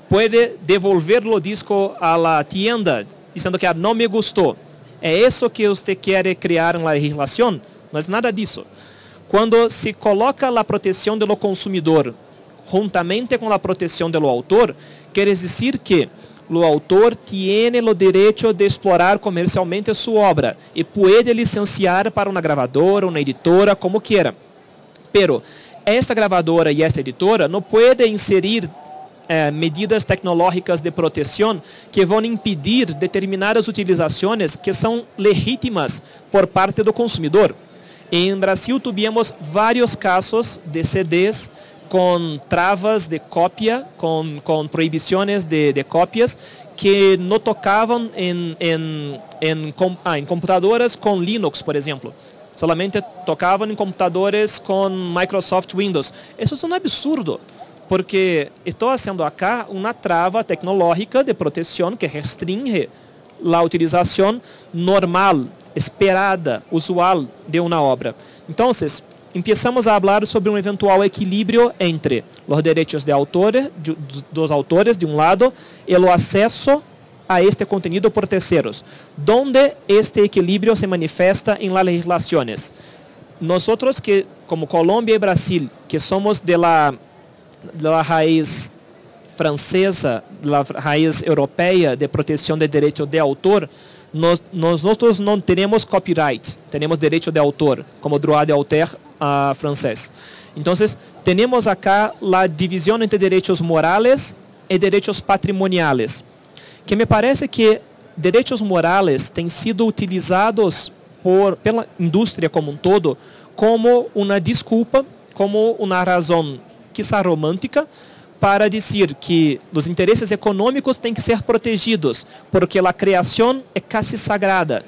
puede devolver o disco a la tienda dizendo que ah, não me gostou. É isso que você quer criar na legislação? Não é nada disso. Quando se coloca a proteção do consumidor juntamente com a proteção do autor, quer dizer que o autor tem o direito de explorar comercialmente sua obra e pode licenciar para uma gravadora, uma editora, como quiera. Pero esta gravadora e esta editora não pode inserir eh, medidas tecnológicas de proteção que vão impedir determinadas utilizações que são legítimas por parte do consumidor. Em Brasil tivemos vários casos de C Ds com travas de cópia, com, com proibições de, de cópias que não tocavam em, em, em, ah, em computadoras com Linux, por exemplo. Solamente tocavam em computadores com Microsoft Windows. Isso é um absurdo, porque estou fazendo acá uma trava tecnológica de proteção que restringe a utilização normal, esperada, usual de uma obra. Então, começamos a falar sobre um eventual equilíbrio entre os direitos de autor, de, dos autores, de um lado, e o acesso a este contenido por terceiros, donde este equilíbrio se manifesta em las legislaciones. Nosotros que, como Colômbia e Brasil, que somos de la, de la raiz francesa, de la raiz europeia de proteção de direito de autor, nós, nós nosotros não temos copyright, temos direito de autor, como droit de auteur uh, francês. Então, temos acá a divisão entre direitos morais e direitos patrimoniais, que me parece que direitos morais têm sido utilizados por, pela indústria como um todo como uma desculpa, como uma razão, quizá romântica, para dizer que os interesses econômicos têm que ser protegidos, porque a criação é quase sagrada,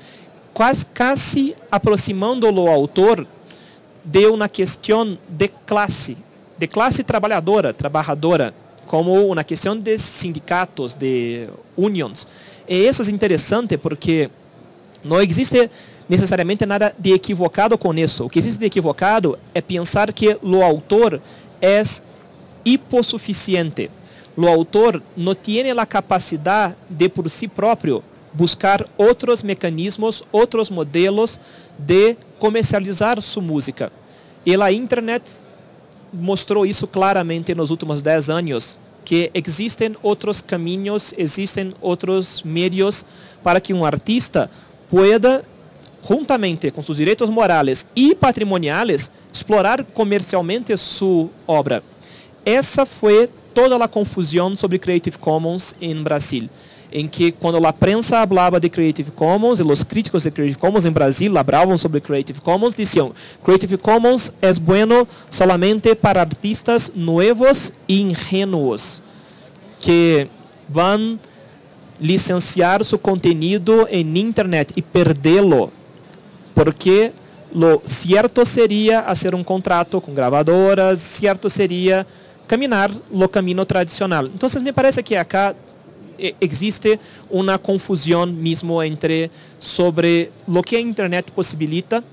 quase, quase aproximando o autor de uma questão de classe, de classe trabalhadora, trabalhadora, como uma questão de sindicatos, de uniões. E isso é interessante porque não existe necessariamente nada de equivocado com isso. O que existe de equivocado é pensar que o autor é hipossuficiente. O autor não tem a capacidade de, por si próprio, buscar outros mecanismos, outros modelos de comercializar sua música. E a internet mostrou isso claramente nos últimos dez anos, que existem outros caminhos, existem outros meios para que um artista pueda, juntamente com seus direitos morais e patrimoniais, explorar comercialmente sua obra. Essa foi toda a confusão sobre Creative Commons em Brasil, em que quando a prensa falava de Creative Commons e os críticos de Creative Commons em Brasil falavam sobre Creative Commons, diziam: Creative Commons é bueno solamente para artistas novos e ingênuos que vão licenciar seu conteúdo em internet e perdê-lo, porque lo certo seria fazer um contrato com gravadoras, certo seria caminhar o caminho tradicional. Então, me parece que acá existe uma confusão mesmo entre sobre o que a internet possibilita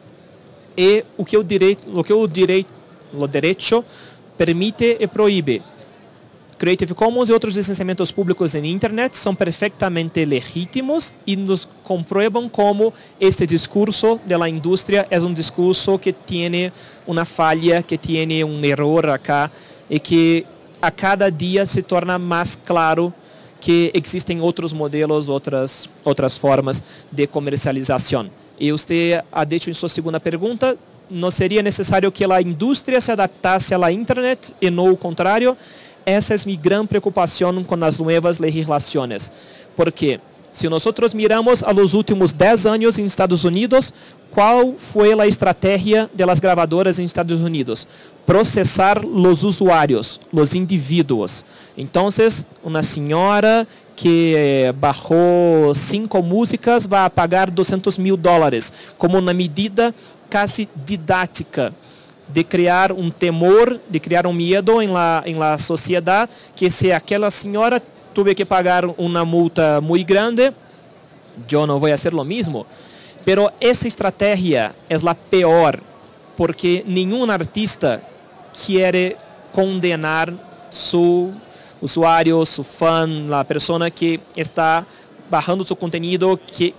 e o que o direito, o que o direito, o direito permite e proíbe. Creative Commons e outros licenciamentos públicos em internet são perfeitamente legítimos e nos comprovam como este discurso da indústria é um discurso que tem uma falha, que tem um erro acá e que a cada dia se torna mais claro que existem outros modelos, outras, outras formas de comercialização. E você ha dito em sua segunda pergunta, não seria necessário que a indústria se adaptasse à internet e não o contrário? Essa é minha grande preocupação com as novas legislações. Porque se nós miramos a los últimos dez anos em Estados Unidos, qual foi a estratégia das gravadoras em Estados Unidos? Processar os usuários, os indivíduos. Então, uma senhora que bajou cinco músicas vai pagar duzentos mil dólares, como uma medida quase didática de criar um temor, de criar um medo em la, em la sociedade, que se aquela senhora tuve que pagar uma multa muito grande, eu não vou fazer o mesmo. Pero essa estratégia é a pior, porque nenhum artista quer condenar seu usuario, su fan, la persona que está bajando su contenido, que...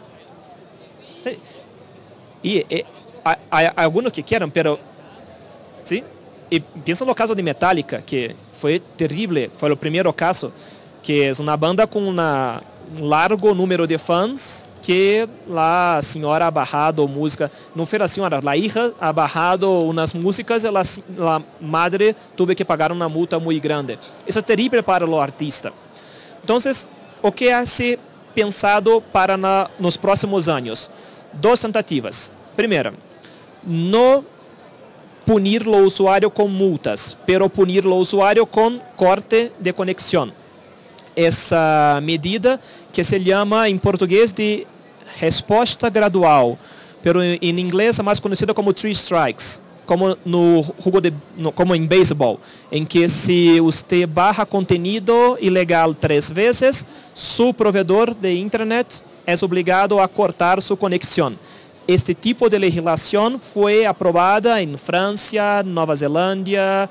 Y eh, hay, hay algunos que quieran, pero... ¿sí? Y piensa no caso de Metallica, que foi terrível, foi o primeiro caso, que é uma banda com uma, um largo número de fãs, que a senhora ha barrado música, não foi a senhora, a hija ha barrado umas músicas e a, a madre teve que pagar uma multa muito grande. Isso é terrível para o artista. Então, o que é se pensado para na, nos próximos anos? Duas tentativas. Primeira, não punir o usuário com multas, pero punir o usuário com corte de conexão. Essa medida que se chama em português de resposta gradual, pero em inglês é mais conhecida como three strikes, como no jogo de, no, como em beisebol, em que se você barra conteúdo ilegal três vezes, seu provedor de internet é obrigado a cortar sua conexão. Este tipo de legislação foi aprovada em França, Nova Zelândia,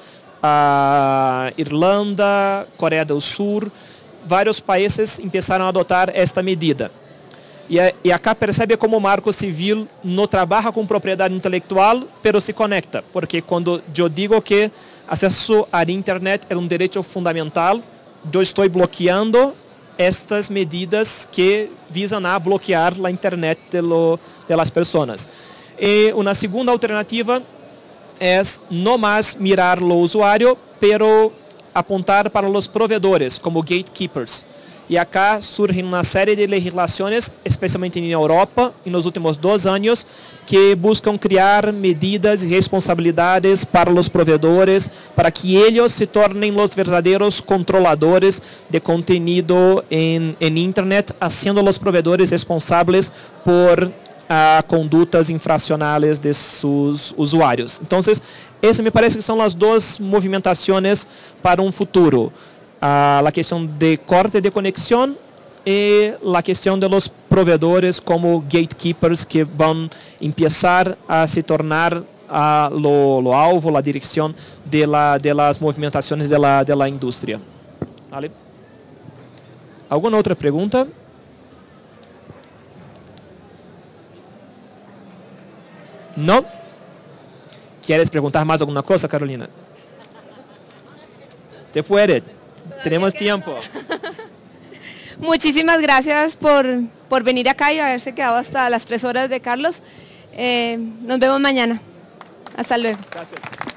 uh, Irlanda, Coreia do Sul. Vários países começaram a adotar esta medida. E, e acá percebe como o marco civil não trabalha com propriedade intelectual, pero se conecta. Porque quando eu digo que acesso à internet é um direito fundamental, eu estou bloqueando estas medidas que visam a bloquear a internet de, lo, de las pessoas. E uma segunda alternativa é não mais mirar o usuário, pero apontar para os provedores como gatekeepers. E acá surge uma série de legislações, especialmente em Europa, nos últimos dois anos, que buscam criar medidas e responsabilidades para os provedores, para que eles se tornem os verdadeiros controladores de conteúdo em, em internet, sendo os provedores responsáveis por uh, condutas infracionais de seus usuários. Então, essas me parece que são as duas movimentações para um futuro. Uh, a questão de corte de conexão e a questão de los provedores como gatekeepers que vão começar a se tornar uh, lo, lo alvo, a direção de, la, de las movimentações de la, de la indústria. Vale? Alguma outra pergunta? Não? Queres perguntar mais alguma coisa, Carolina? Você pode. Tenemos tiempo. Muchísimas gracias por, por venir acá y haberse quedado hasta las tres horas de Carlos. Eh, nos vemos mañana. Hasta luego. Gracias.